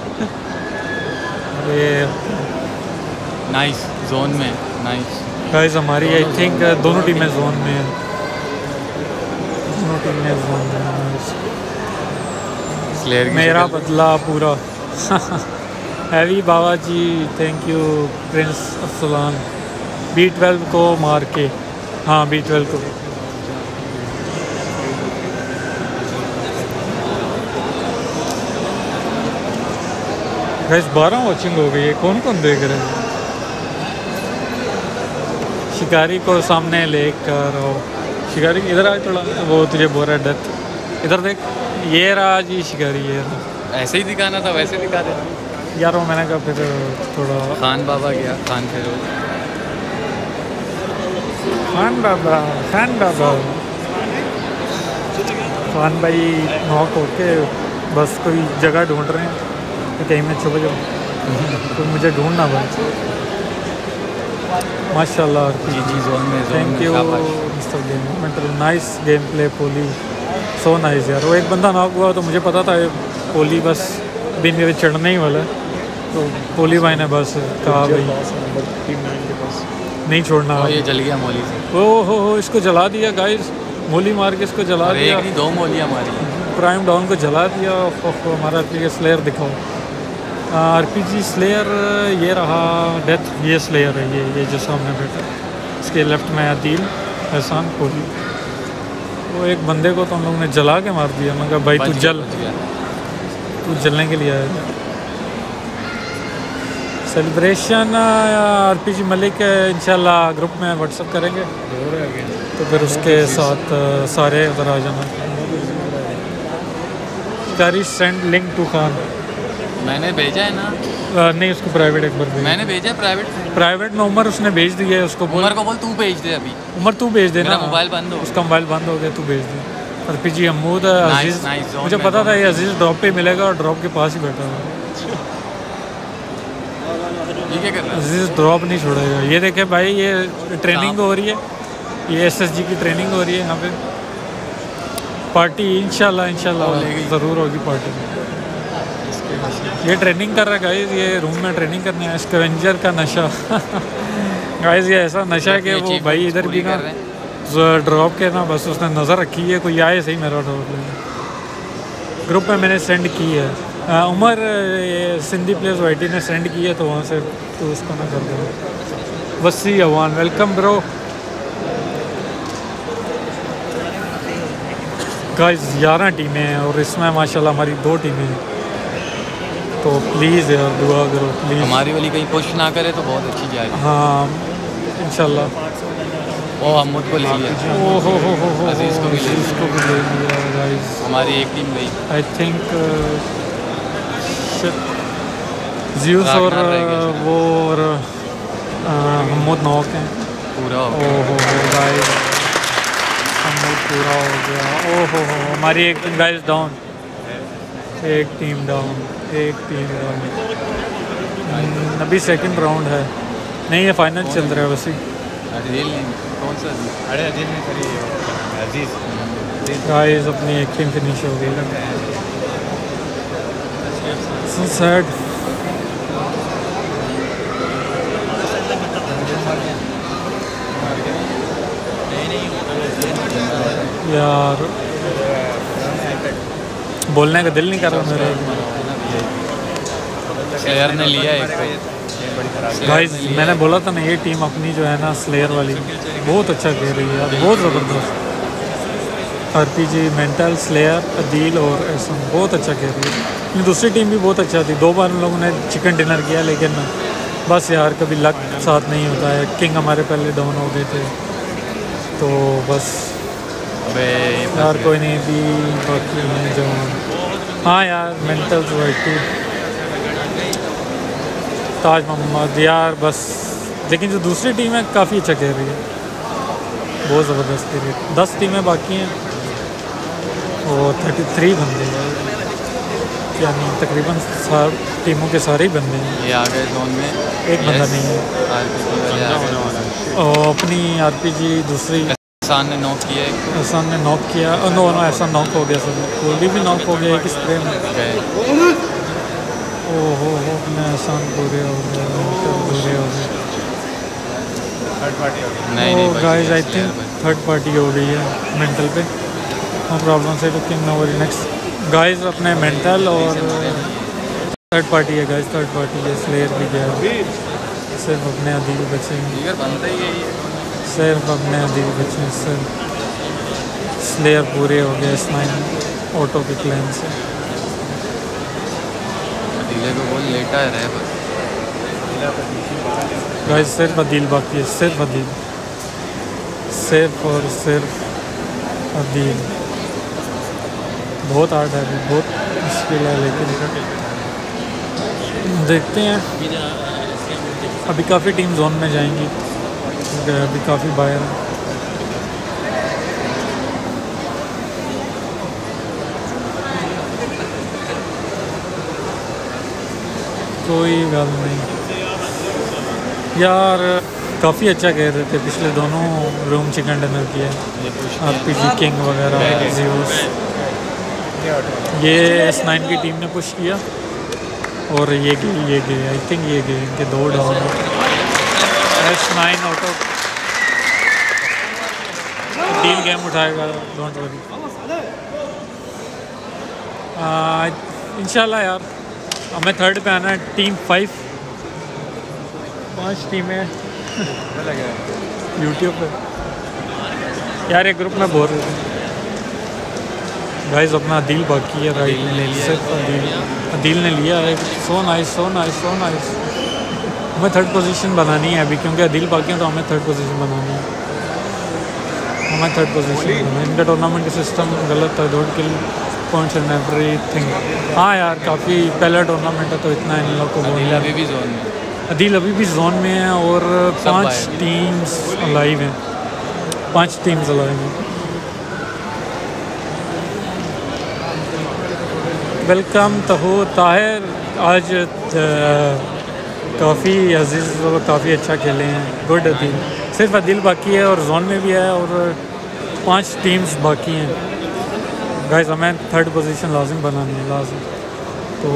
ये
नाइस जोन में, नाइस
गाइस हमारी आई थिंक दोनों टीमें जोन में हैं, दोनों टीमें जोन में हैं।
स्लेयर की
मेरा
शक्ल।
बदला पूरा। Heavy Baba ji thank you. Prince Afsalan B12 को मार के, हाँ B12 को। गाइस 12 वॉचिंग हो गई है, कौन कौन देख रहे हैं? शिकारी को सामने लेकर आओ। शिकारी इधर आ थोड़ा, वो तुझे बोल रहा है डेथ। इधर देख, ये रहा जी शिकारी, ये रहा।
ऐसे ही दिखाना था, वैसे दिखा दे
यार वो मैंने कहा फिर थोड़ा
खान बाबा गया, खान फिरोज।
खान बाबा खान भाई नॉक होके बस कोई जगह ढूंढ रहे हैं कि कहीं में छुप जाऊँ, तो मुझे ढूंढना भाई। माशाल्लाह
जी जोन में,
thank you mister game mental. Nice game play Poli, so nice यार। वो एक बंदा नॉक हुआ तो मुझे पता था ये पोली बस बिन में चढ़ने ही वाला है, तो पोली भाई ने बस कहा भाई नहीं छोड़ना।
और ये जल गया मोली से।
हो इसको जला दिया गाइस, मोली मार के इसको जला दिया।
एक नहीं 2 मोलियाँ मारी।
प्राइम डाउन को जला दिया। हमारा RPG स्लेयर दिखाओ। RPG स्लेयर ये रहा डेथ, ये स्लेयर है, ये जो सामने बैठा, इसके लेफ्ट में अदील एहसान कोहली। वो एक बंदे को तो हम लोग ने जला के मार दिया। मैं कहा भाई तू जलने के लिए आया। सेलिब्रेशन RPG मलिक इंशाल्लाह ग्रुप में व्हाट्सअप करेंगे, तो फिर उसके साथ सारे उधर आ जाना। कारी सेंड लिंक टू खान।
मैंने भेजा है ना,
नहीं उसको प्राइवेट एक बार भेज।
मैंने भेजा है
प्राइवेट में उमर उसने भेज दिया है, उसको बोल
उमर को बोल तू भेज दे अभी।
उमर तू भेज देना,
मेरा मोबाइल बंद हो
उसका मोबाइल बंद हो गया, तू भेज दे। और पीजी अमूद अजीज़,
nice, zone
मुझे
में
पता था
zone
ये अजीज़ ड्रॉप पे मिलेगा और ड्रॉप के पास ही बैठा हुआ है।
ये क्या कर रहा है?
अजीज़ ड्रॉप नहीं छोड़ेगा। ये देखे भाई, ये ट्रेनिंग हो रही है, ये SSG की ट्रेनिंग हो रही है यहाँ पे। पार्टी इंशाल्लाह ज़रूर होगी पार्टी। ये ट्रेनिंग कर रहा है गाइस, ये रूम में ट्रेनिंग करने आया। स्कैवेंजर का नशा गाइस, ये ऐसा नशा है कि वो भाई इधर भी ना ड्रॉप के ना बस उसने नज़र रखी है, कोई आए सही मेरा ड्रॉप लेने। ग्रुप में मैंने सेंड की है। उमर ये सिंधी प्लेस वाइटी ने सेंड की है, तो वहाँ से तो उसको ना कर दो। वसी अवान वेलकम ब्रो। गाइस 11 टीमें हैं और इसमें माशाल्लाह हमारी 2 टीमें हैं, तो प्लीज़ यार दुआ करो प्लीज़।
हमारी वाली कहीं पुश ना करे तो बहुत अच्छी जाएगी।
हाँ इंशाल्लाह।
वो अहमद को ले लिया,
ओहो हो
अजीज़ को भी ले लिया।
इसको भी ले लिया गाइस।
हमारी एक टीम गई।
आई थिंक ज़्यूस और
रागनार रह गया
वो और हमूद नॉक हैं।
पूरा हो गया।
ओहो गाइस, हमूद पूरा हो गया। ओहो हो, हमारी एक टीम गाइस डाउन, एक टीम डाउन। अभी सेकंड राउंड है, नहीं ये फाइनल चल रहा है वैसे।
अजील कौन सा?
अरे अजीज में खड़ी अजीज
गाइस अपनी एक टीम फिनिश हो गई। So sad. यार बोलने का दिल नहीं कर रहा मेरा।
स्लेयर ने लिया एक को।
गाइस मैंने बोला था ना, ये टीम अपनी जो है ना स्लेयर वाली बहुत अच्छा खेल रही है यार, बहुत ज़बरदस्त। RPG मेंटल, स्लेयर, अदील और एहसान बहुत अच्छा खेल रही है। दूसरी टीम भी बहुत अच्छा थी, 2 बार उन लोगों ने चिकन डिनर किया, लेकिन बस यार कभी लक साथ नहीं होता है। किंग हमारे पहले डाउन हो गए थे, तो बस यार कोई नहीं भी बाकी हैं जो। हाँ यार मेंटल ताज मोहम्मद यार बस। लेकिन जो दूसरी टीम है काफ़ी अच्छा खेल रही है, बहुत ज़बरदस्त खेल रही है। 10 टीमें बाकी हैं और 33 बंदे हैं, यानी तकरीबन टीमों के सारे ही बंदे हैं।
ये आ गए जोन में,
एक बंदा नहीं है। और अपनी RPG दूसरी
एहसान ने नॉक किया एक को।
एहसान ने नॉक किया। नो एहसान नॉक हो गया, सब कोहली भी नॉक हो गया एक स्प्रे में। ओहो अपने एहसान पूरे हो गए।
नहीं
guys I think third party हो गई है मेंटल पे। No problem say to king नोवर नेक्स्ट गाइस। अपने मेंटल और थर्ड पार्टी है गाइस, थर्ड पार्टी है। स्लेयर भी गया, सिर्फ अपने अदील बचेंगे, सिर्फ अपने अदील बचे। सिर्फ स्लेयर पूरे हो गए S9 ऑटो के क्लेम से।
अदीले को बोल लेटा है रहे बस।
गाइस सिर्फ अदील बाकी है, सिर्फ अदील, सिर्फ और सिर्फ अदील। बहुत हार्ड है, बहुत मुश्किल है, लेकिन देखते हैं। अभी काफ़ी टीम जोन में जाएंगी, अभी काफ़ी बाहर है। कोई गल नहीं यार, काफ़ी अच्छा कह रहे थे पिछले दोनों रूम चिकन डिनर किया। RPG किंग वगैरह, ज़्यूस, ये S9 की टीम ने पुश किया और ये गए आई थिंक ये गए, इनके 2 down. S9 auto team game उठाएगा, डोंट वरी इंशाल्लाह यार। हमें थर्ड पे आना है। टीम 5 टीमें यूट्यूब पे यार, एक ग्रुप में बोल रहे थे गाइस। अपना अदील बाकी है, राइट ने ले लिया, सिर्फ अदील ने लिया है। So nice. हमें थर्ड पोजीशन बनानी है अभी, क्योंकि अदील बाकी है, तो हमें थर्ड पोजीशन बनानी है। इनका टूर्नामेंट का सिस्टम गलत था, don't kill points and everything. हाँ यार काफ़ी पहला टूर्नामेंट है तो इतना इन लोग को
अदील अभी भी जोन में।
अदील अभी भी जोन में है और 5
बाहर।
टीम्स अलाइव हैं, 5 टीम्स अलाइव हैं। वेलकम तहो ताहिर, आज काफ़ी अजीज़ और काफ़ी अच्छा खेले हैं। गुड अदील, सिर्फ अदील बाकी है और जोन में भी है और 5 टीम्स बाकी हैं। गाइस हमें 3rd पोजीशन लाजिम बनानी है, लाजिम। तो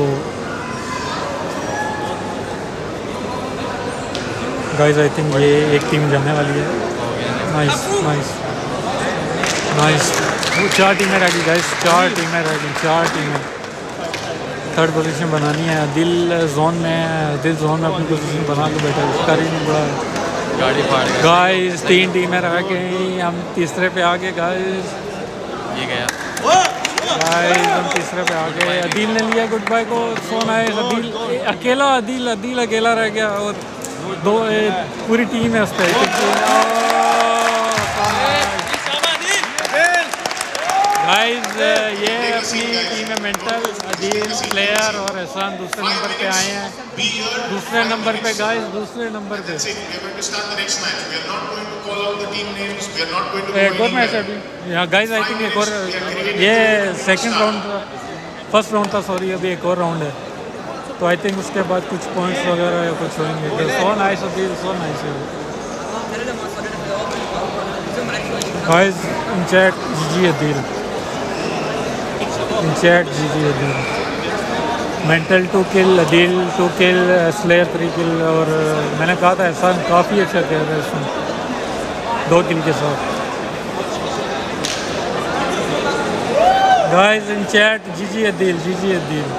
गाइस आई थिंक ये एक टीम जाने वाली है। नाइस नाइस नाइस, वो 4 टीमें रह गई गाइस, 4 टीमें रह गई, 4 टीमें। 3rd पोजीशन बनानी है। दिल जोन में है, दिल जोन में अपनी पोजीशन बना के बैठा है, कर ही नहीं पड़ा है।
गाड़ी फाड़ गई।
गाइस 3 टीमें रह गई, हम तीसरे पे आ गए गाइस।
ये गया।
गाइस हम तीसरे पे आ गए। अदील ने लिया गुड बाय को, सो नाइस। अदील अकेला, अदील अकेला रह गया और पूरी टीम है उस पर। गाइस ये अपनी टीम है मेंटल, अदील प्लेयर और एहसान दूसरे नंबर पे आए हैं। दूसरे नंबर पे गाइस, दूसरे नंबर पे एक और मैच है अभी। यहाँ गाइस आई थिंक एक और, ये सेकंड राउंड, फर्स्ट राउंड था सॉरी, अभी एक और राउंड है। तो आई थिंक उसके बाद कुछ पॉइंट्स वगैरह या कुछ होंगे। So nice Adeel, so nice guys. In chat जी अदील, इन चैट जी Adeel. Mental 2 kill, Adeel 2 kill, Slayer 3 kill और मैंने कहा था एहसान काफ़ी अच्छा खेल रहा है इसमें 2 किल के साथ। गाइस इन चैट जी अदील, जी अदील।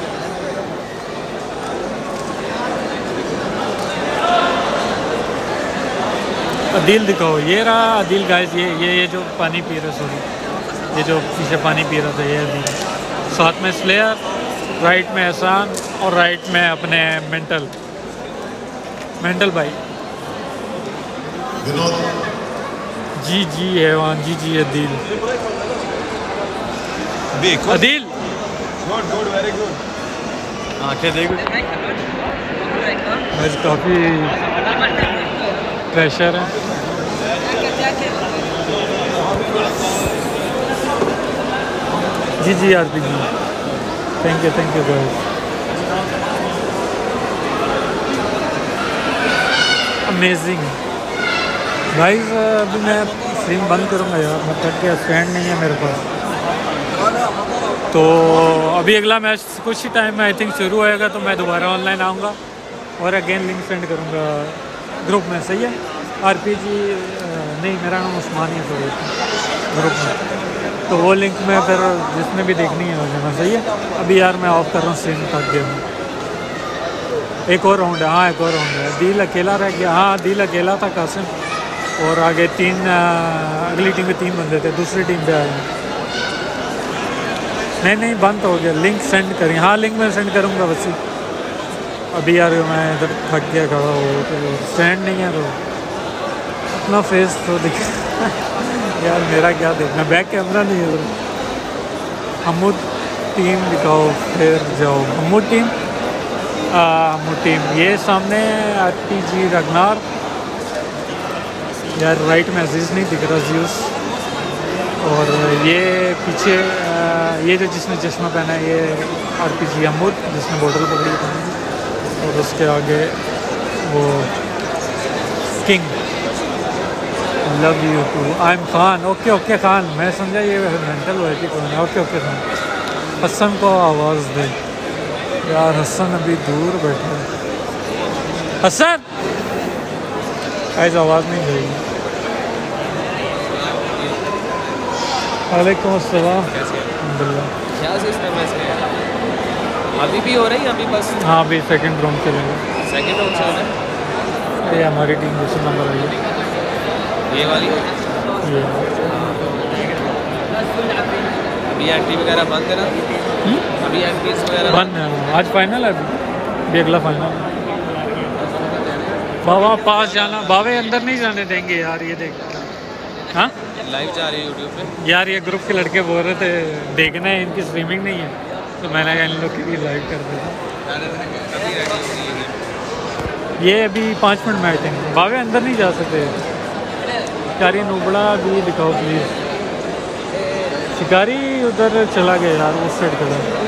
अदील दिखाओ, ये रहा अदील गाइस। ये जो पानी पी रहा, सॉरी ये जो पीछे पानी पी रहा था ये अदील। साथ में स्लेयर, राइट में एहसान और राइट में अपने मेंटल भाई। जी हैवान, जी Adeel. Adeel
good very good.
आंखें देखो।
बस काफ़ी प्रेशर है। जी RPG, thank you guys. Amazing guys. अभी मैं स्ट्रीम बंद करूँगा यार, मैं थक गया, स्टैंड नहीं है मेरे पास। तो अभी अगला मैच कुछ ही टाइम में आई थिंक शुरू होएगा, तो मैं दोबारा ऑनलाइन आऊँगा और अगेन लिंक सेंड करूँगा ग्रुप में। सही है आरपीजी, नहीं मेरा नाम उस्मान है सॉरी, ग्रुप में। तो वो लिंक में फिर जिसने भी देखनी है हो जाना। सही है। अभी यार मैं ऑफ कर रहा हूँ स्ट्रीम, थक गया हूँ। एक और राउंड है, हाँ एक और राउंड है। दिल अकेला रह गया, हाँ दिल अकेला था कासिम, और आगे 3 अगली टीम में 3 बंदे थे, दूसरी टीम पे आए। नहीं बंद हो गया, लिंक सेंड करें। हाँ लिंक मैं सेंड करूँगा बस। अभी यार मैं इधर थक गया खड़ा हो, तो स्टैंड नहीं है तो अपना फेस तो दिख यार मेरा क्या देखना, बैक कैमरा नहीं है। हमूद टीम दिखाओ फिर जाओ। हमूद टीम, ये सामने आरपीजी रगनार यार, राइट में अजीज़ नहीं दिख रहा, ज़्यूस। और ये पीछे ये जो जिसने चश्मा पहना है ये आरपीजी हमूद, जिसने बोतल पकड़ी है। और उसके आगे वो King, love you too, I am Khan. Okay Khan, मैं समझा ये मेंटल हुआ कि कौन है। ओके खान। हसन को आवाज़ दे यार, हसन अभी दूर बैठा है। हसन ऐसा आवाज़ नहीं देगी। वालेकुम अस्सलाम। अल्हम्दुलिल्लाह।
क्या सिस्टम है इसका? अभी भी हो रही है? अभी बस
हाँ अभी सेकंड राउंड चलेगा।
सेकंड राउंड चल रहा है।
ये हमारी टीम दूसरे नंबर आई है,
ये वाली।
ये
अभी एंट्री वगैरह बंद करा? अभी एंट्रीज वगैरह
बंद है। आज फाइनल है, अभी अगला फाइनल। बाबा पास जाना, बाबे अंदर नहीं जाने देंगे यार। ये देख हाँ
लाइव जा रही है यूट्यूब पे।
यार ये ग्रुप के लड़के बोल रहे थे देखना है, इनकी स्ट्रीमिंग नहीं है, तो मैंने कहा इन लोग की भी लाइव कर देता।
कभी रेडी होगी ये गेम?
ये अभी 5 मिनट में आई थिंक। बावे अंदर नहीं जा सकते। शिकारी नुबड़ा भी दिखाओ प्लीज़। शिकारी उधर चला गया यार, उस साइड खड़ा है।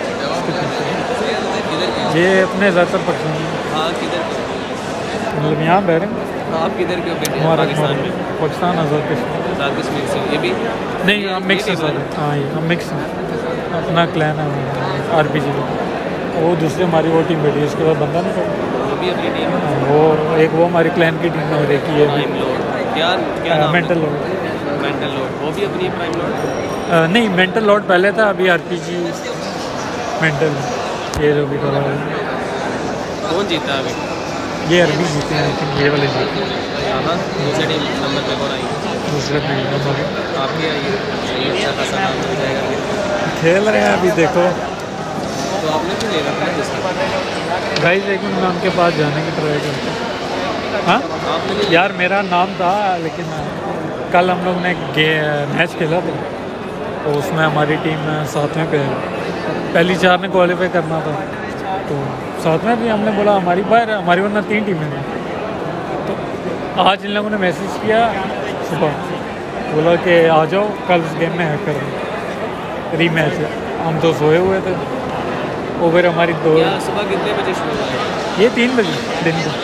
किधर के?
ये अपने ज़्यादातर पसंद
हाँ किधर के?
मतलब यहाँ बहरे
आप किधर के हो बेटे?
हमारा
पाकिस्तान में?
पाकिस्तान आज़ाद कश्मीर।
आज़ाद कश्मीर से? ये भी
नहीं हम मिक्स है सर। हाँ ये हम मिक्स हैं, अपना क्लैन है RPG। वो दूसरी हमारी वो टीम बैठी है, उसके बाद बंदा नहीं पड़ा।
वो भी अपनी टीम है।
वो एक वो हमारी क्लैन की टीम है और एक ये
प्राइम लोड क्या क्या नाम है?
Mental load.
मेंटल लोड वो भी अपनी प्राइम लोड।
नहीं मेंटल लोड पहले था, अभी RPG मेंटल ये जो भी करा है।
कौन जीता अभी?
ये अरबी जीते हैं, लेकिन ये वाले जीते
हाँ दूसरी टीम नंबर पे कौन आई?
दूसरे टीम नंबर
आपकी आई है। ये अच्छा खासा नाम मिल जाएगा।
खेल रहे हैं अभी देखो।
तो आपने क्यों ले रखा है दूसरा?
गाइस लेकिन मैं उनके पास जाने की ट्राई करता हूँ। हाँ
आपने नहीं
यार मेरा नाम था, लेकिन कल हम लोग ने मैच खेला था, तो उसमें हमारी टीम 7वें पे है। पहली 4 ने क्वालिफाई करना था, तो 7वें भी हमने बोला हमारी बाहर है, हमारी वरना 3 टीमें थी। तो आज इन लोगों ने मैसेज किया सुबह, बोला कि आ जाओ कल इस गेम में हैक कर रीमैच है। हम तो सोए हुए थे। ओवर हमारी 2
क्या सुबह कितने बजे शुरू हुआ है?
ये 3 बजे दिन को।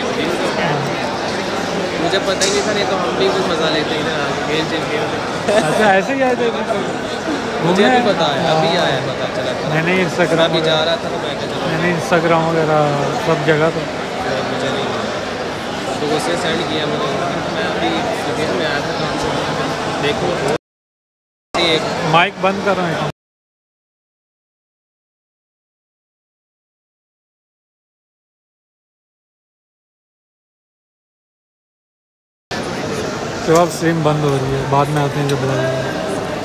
मुझे पता ही नहीं था, नहीं तो हम भी कुछ मजा लेते इधर आके खेल खेलते।
अच्छा ऐसे ही आए थे
मुझे भी पता है, अभी आया है पता चला था।
मैंने इंस्टाग्राम
अभी जा रहा था तो मैं क्या चलो
मैंने इंस्टाग्राम वगैरह सब जगह तो
मुझे नहीं तो उसे सेंड किया मुझे। मैं अभी सुबह में आया था काम से। देखो एक
माइक बंद कर रहे हैं। तो अब स्ट्रीम बंद हो रही है, बाद में आते हैं जब बुलाएंगे।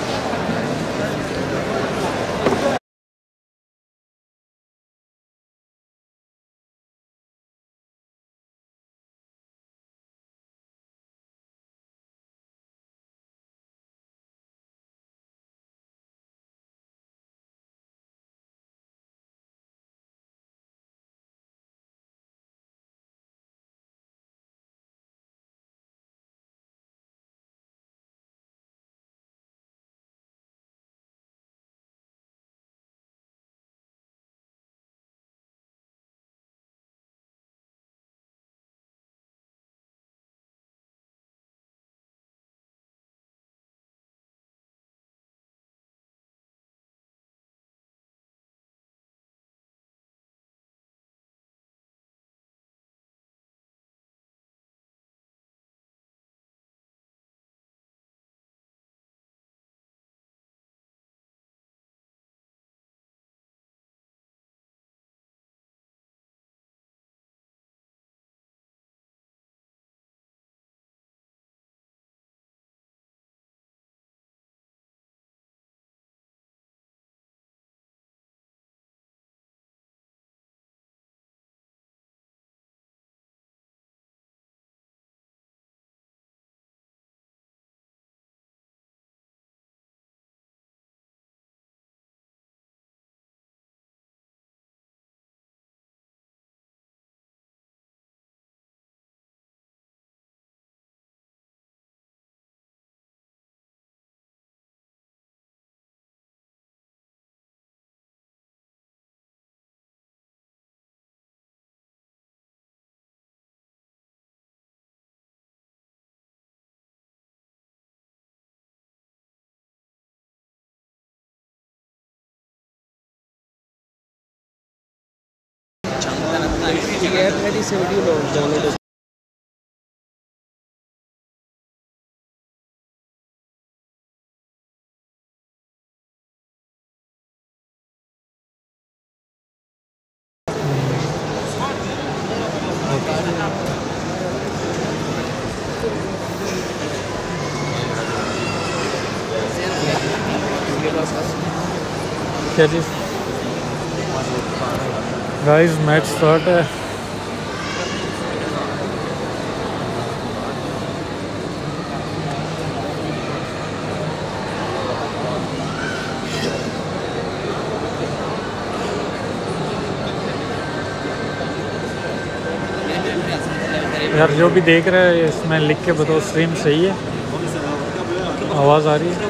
मेरी से वीडियो डाउनलोड
क्या चीज़ गाइस मैच स्टार्ट है। यार जो भी देख रहा है इसमें लिख के बताओ स्ट्रीम सही है, आवाज़ आ रही है?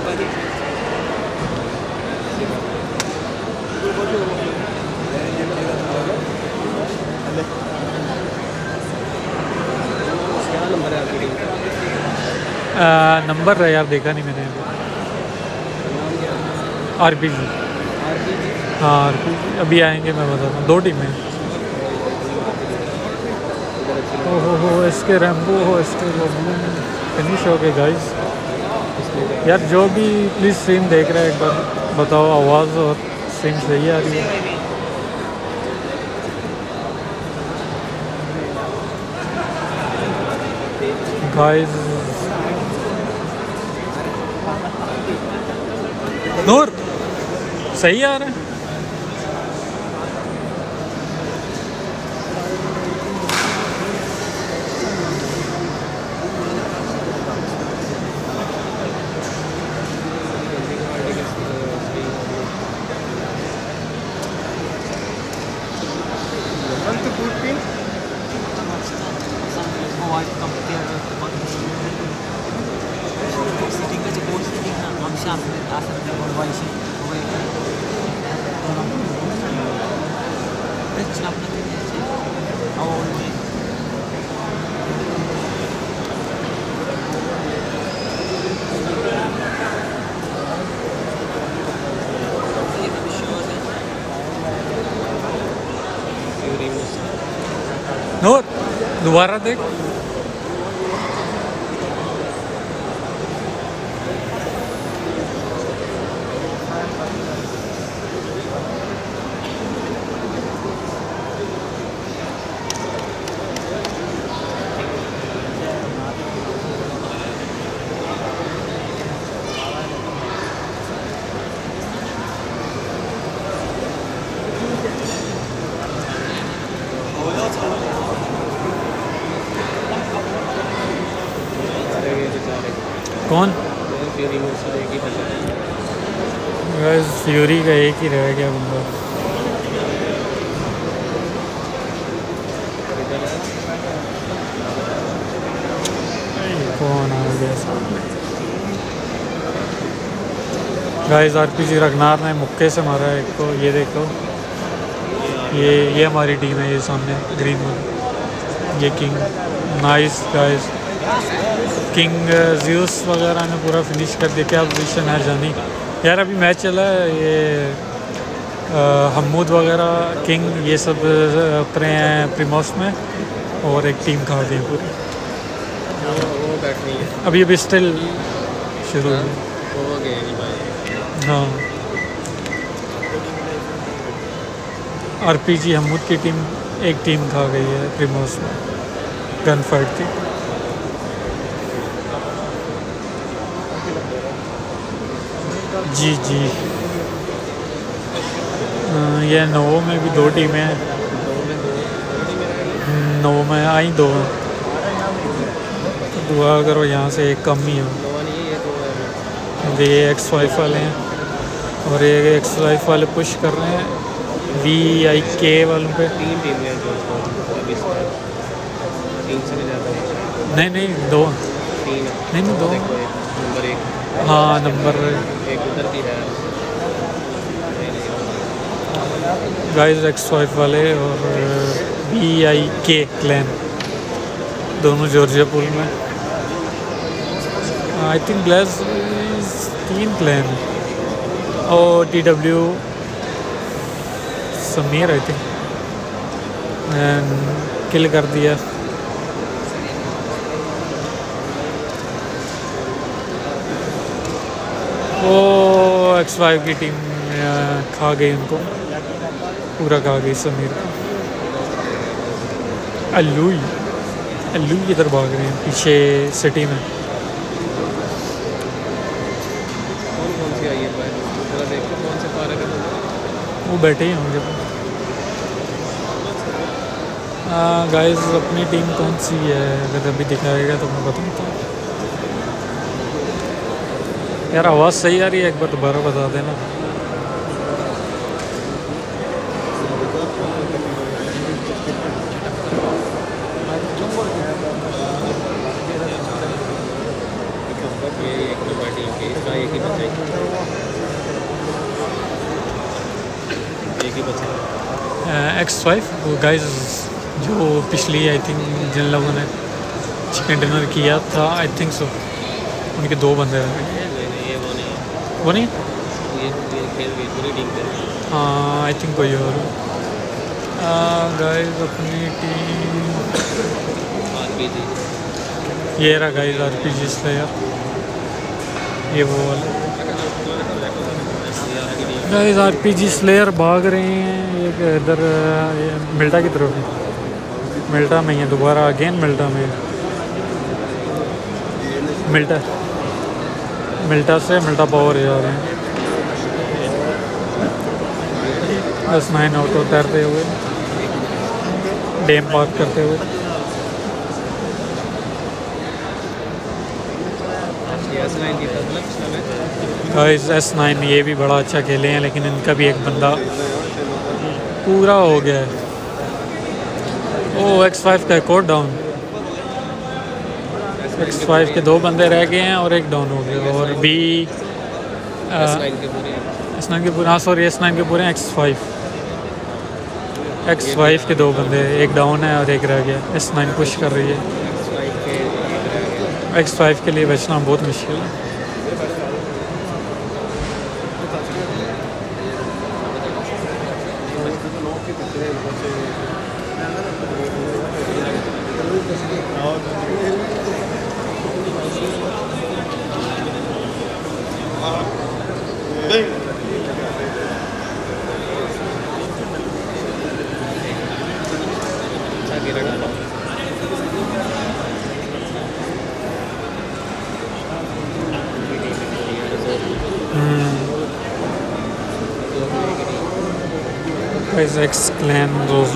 क्या नंबर है आपकी टीम का?
नंबर है यार, देखा नहीं मैंने। RPG। हाँ RPG अभी आएंगे, मैं बताता हूँ। 2 टीमें। हो इसके रैम्बो हो, इसके फिनिश हो गए गाइस। यार जो भी प्लीज़ स्ट्रीम देख रहा है एक बार बताओ, आवाज़ और स्ट्रीम सही आ रही है? गाइस नूर सही आ रहा है? नूर दोबारा देख। कौन? फ्यूरी का एक ही रह गया बंदा। कौन आ गया सामने? गाइस RPG रगनार ने मुक्के से मारा है एक को। ये देखो, ये हमारी टीम है, ये सामने ग्रीन वाली, ये King. Nice guys, King Zeus वगैरह ने पूरा फिनिश कर दिया। क्या पोजीशन है जानी यार, अभी मैच चला है। ये हमूद वगैरह किंग ये सब उतरे हैं प्रीमोस में, और एक टीम खा गई पूरी।
वो बैठ नहीं है
अभी स्टिल शुरू हुई।
हो गए नहीं भाई।
हाँ RPG हमूद की टीम एक टीम खा गई है प्रीमोस में, गन फाइट थी। जी ये नोवो में भी 2 टीमें हैं। नोवो में आई 2 हैं, तो दुआ करो यहाँ से एक कम ही हो। ये X5 वाले हैं, और ये X5 वाले पुश कर रहे हैं VIK वालों पे।
3 टीमें हैं जो अभी 3 से भी ज़्यादा।
नहीं 2
3
नहीं 2।
नंबर 1।
हाँ नंबर
एक उधर भी है
गाइस X5 वाले और VIK क्लैन, दोनों जॉर्जिया पूल में। आई थिंक ब्लेज 3 क्लैन और TW Sameer I think kill कर दिया। वो X5 की टीम खा गई उनको, पूरा खा गई समीर को। अल्लू इधर भाग रहे हैं पीछे सिटी में।
कौन सी आई है भाई? जरा देखो कौन से पारे का।
वो बैठे ही होंगे। गाइस अपनी टीम कौन सी है अगर अभी दिखाएगा तो मैं बताता हूँ। यार आवाज़ सही आ रही है? एक बार दोबारा बता देना।
ही बचा एक ही बचा
X5 वो गाइस जो पिछली आई थिंक जिन लोगों ने चिकन डिनर किया था आई थिंक सो उनके 2 बंदे रह गए।
नहीं ये वो नहीं है
वो नहीं
ये खेल गई पूरी टीम खेल गई
हाँ आई थिंक कोई और गाइस अपनी टीम
RPG
ये रहा गाइस RPG स्लेयर ये वो वाला गाइस RPG स्लेयर भाग रहे हैं एक इधर मिल्टा की तरफ है मिल्टा में है दोबारा अगेन मिल्टा में मिल्टा से मिल्टा पावर जा रहे हैं S9 ऑटो तैरते हुए डैम पार करते हुए गाइस S9 ये भी बड़ा अच्छा खेले हैं लेकिन इनका भी एक बंदा पूरा हो गया है। ओ X5 का एक और डाउन X5 के 2 बंदे रह गए हैं और एक डाउन हो गया और भी S9 के पूरे हाँ सॉरी S9 के पूरे X5 के 2 बंदे एक डाउन है और एक रह गया S9 पुश कर रही है X5 के लिए बचना बहुत मुश्किल है। X क्लैन रोजो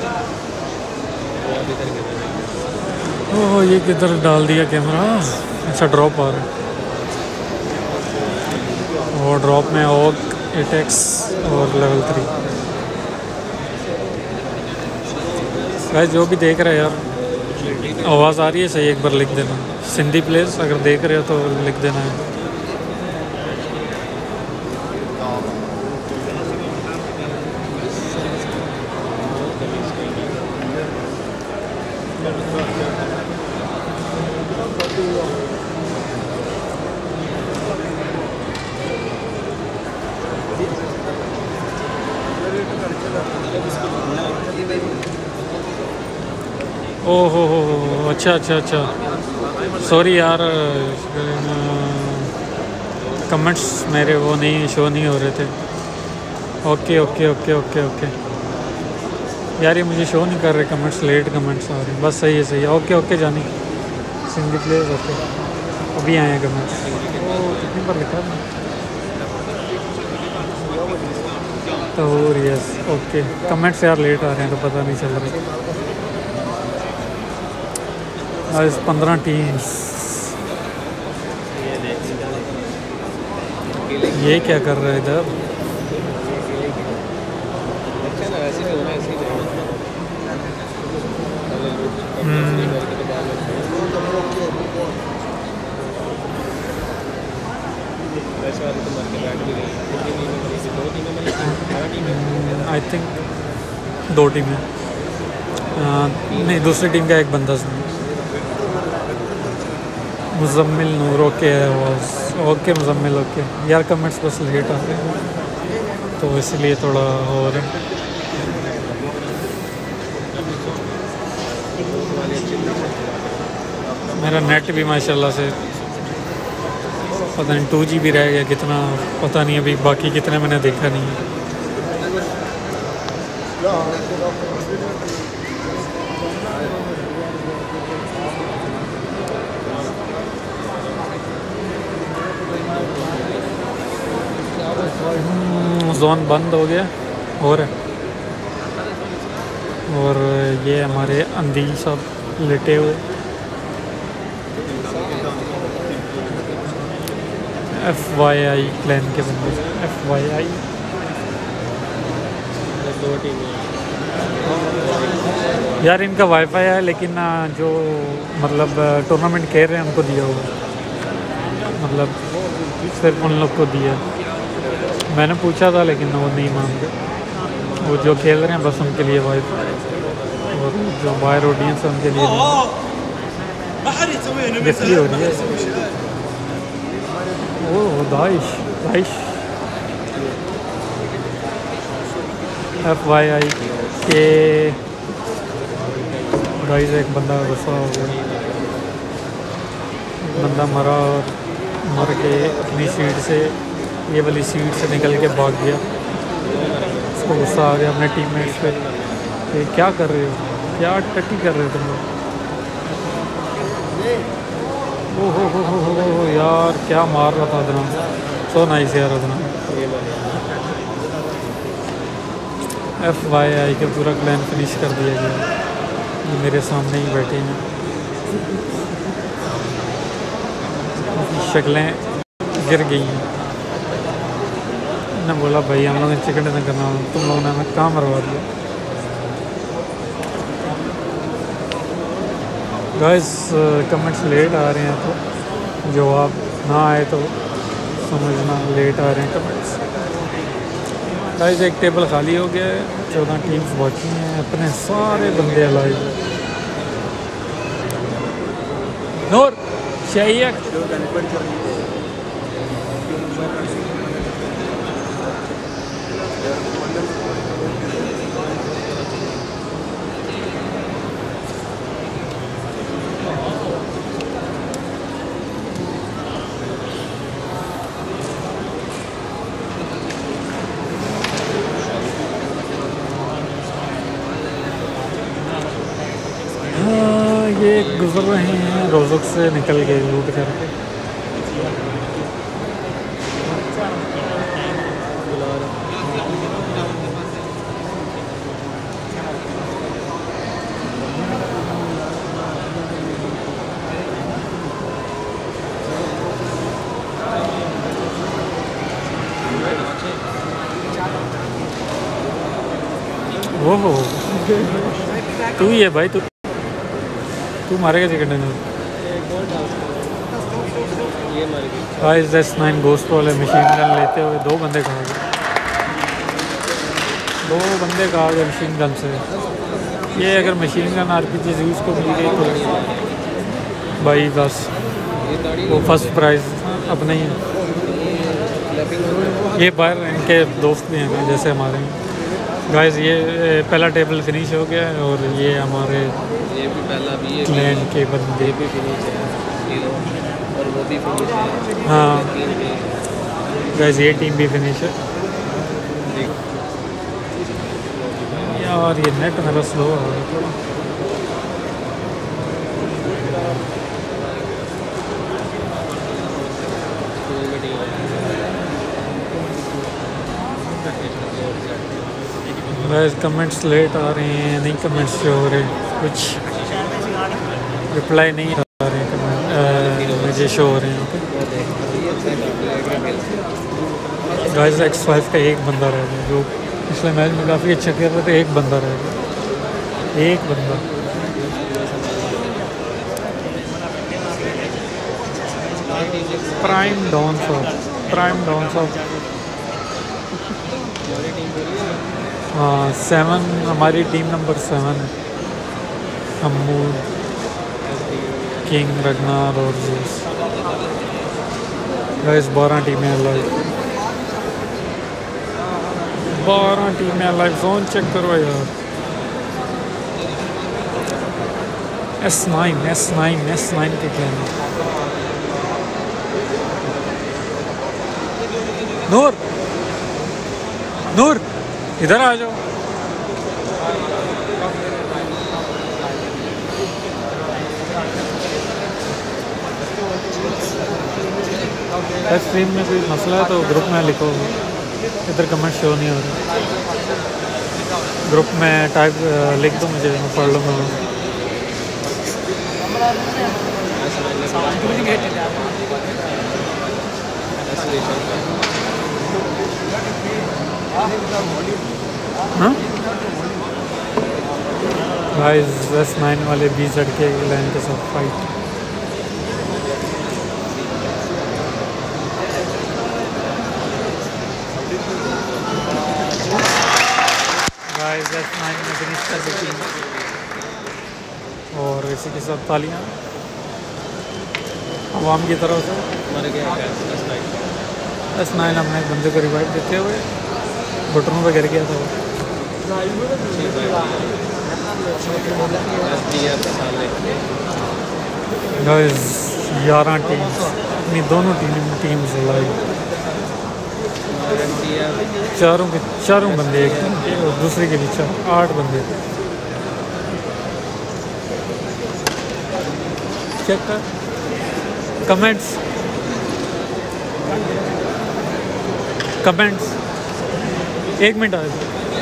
ओह ये किधर डाल दिया कैमरा अच्छा ड्रॉप आ रहा है और ड्रॉप में ओक 8x और लेवल 3 गाइस जो भी देख रहे हैं यार आवाज़ आ रही है सही एक बार लिख देना सिंधी प्लेस अगर देख रहे हो तो लिख देना है। ओहो हो अच्छा अच्छा अच्छा सॉरी यार कमेंट्स मेरे वो नहीं शो नहीं हो रहे थे। Okay okay okay okay okay यार ये मुझे शो नहीं कर रहे कमेंट्स लेट कमेंट्स आ रहे हैं बस सही है ओके ओके जानी सिंधी प्लेस ओके अभी आए हैं कमेंट्स कितनी बार लिखा है तो यस ओके कमेंट्स यार लेट आ रहे हैं तो पता नहीं चल रहा आज 15 टीम्स ये क्या कर रहा है इधर आई थिंक 2 टीमें नहीं दूसरी टीम का एक बंदा मुजम्मिल नूर ओके है ओके मुजम्मिल ओके यार कमेंट्स बस लेट आ रहे हैं तो इसलिए थोड़ा और मेरा नेट भी माशाल्लाह से पता नहीं 2 GB रह गया कितना पता नहीं अभी बाकी कितने मैंने देखा नहीं है। जोन बंद हो गया और ये हमारे अंधी सब लेटे हुए FYI क्लैन के बंदे FYI यार इनका वाईफाई है लेकिन जो मतलब टूर्नामेंट खेल रहे हैं उनको दिया हुआ मतलब सिर्फ उन लोग को दिया। मैंने पूछा था लेकिन वो नहीं मानते। वो जो खेल रहे हैं बस उनके लिए वाइफ, और जो बाहर ऑडियंस है उनके लिए बिजली हो रही है। ओह दाइश दाइश FYI गाइस एक बंदा गुस्सा हो गया, बंदा मरा और मर के अपनी सीट से, ये वाली सीट से निकल के भाग गया। उसको गुस्सा आ गया अपने टीममेट्स पे, ये क्या कर रहे हो, क्या टट्टी कर रहे हो तुम लोग। हो यार क्या मार रहा था अदनान, सो नाइस यार अदनान। FYI के पूरा प्लान फिनिश कर दिया गया, ये मेरे सामने ही बैठे हैं, शक्लें गिर गई हैं। मैंने बोला भाई हम लोगों ने चिकन डिनर करना, तुम लोगों ने हमें काम मरवा दिया। गाइस कमेंट्स लेट आ रहे हैं, तो जवाब ना आए तो समझना लेट आ रहे हैं कमेंट्स। गाइस एक टेबल खाली हो गया है, 14 टीम्स बाकी हैं, अपने सारे बंदे अलाइव। नूर चाहिए ये गुजर रहे हैं रोज़ुक से निकल के लूट करके। वो हो तू ही है भाई, तू मारेगा chicken dinner. Guys S9 ghost वाले मशीन गन लेते हुए दो बंदे खा गए, मशीन गन से। ये अगर मशीन गन RPG यूज़ को मिल गई तो भाई बस वो फर्स्ट प्राइज़ अपने ही। ये बाहर इनके दोस्त भी हैं जैसे हमारे। गाइस ये पहला टेबल फिनिश हो गया है और ये हमारे
ये भी पहला भी है,
क्लैन के बंदे
ये भी फिनिश है और वो भी फिनिश है।
हाँ गाइस ये टीम भी फिनिश है। यार ये नेट मेरा स्लो है थोड़ा। गाइस कमेंट्स लेट आ रहे हैं, नहीं कमेंट्स शो हो रहे, कुछ रिप्लाई नहीं आ रहे हैं कमेंट मुझे शो हो रहे हैं। गाइस X5 का एक बंदा रह गया, जो पिछले मैच में काफ़ी अच्छा खेल रहे थे। एक बंदा रह गया, एक बंदा। प्राइम डाउन ऑफ हाँ 7 हमारी टीम नंबर 7 है। हमूद, किंग, रगनार और जूस। गाइस 12 टीमें लाइव, 12 टीमें लाइव। जोन चेक करो यार। S9 के कहना। नूर इधर आ जाओ। स्ट्रीम में कोई मसला है तो ग्रुप में लिखो, इधर कमेंट शो नहीं हो रहा। ग्रुप में टाइप लिख दो मुझे, मैं पढ़ लूँगा। हाँ गाइस S9 वाले BZ के लाइन के साथ फाइट। फिनिश कर देती हैं। और इसी के साथ तालियां आवाम की तरफ से।
मर गया
S9 हमने एक बंदे को रिवाइव देते हुए घुटनों पे गिर गया था वो। गाइस 11 टीम्स, अपनी दोनों टीम्स लाइव, चारों बंदे एक टीम के और दूसरे के भी 8 बंदे। चेक कर कमेंट्स एक मिनट आए।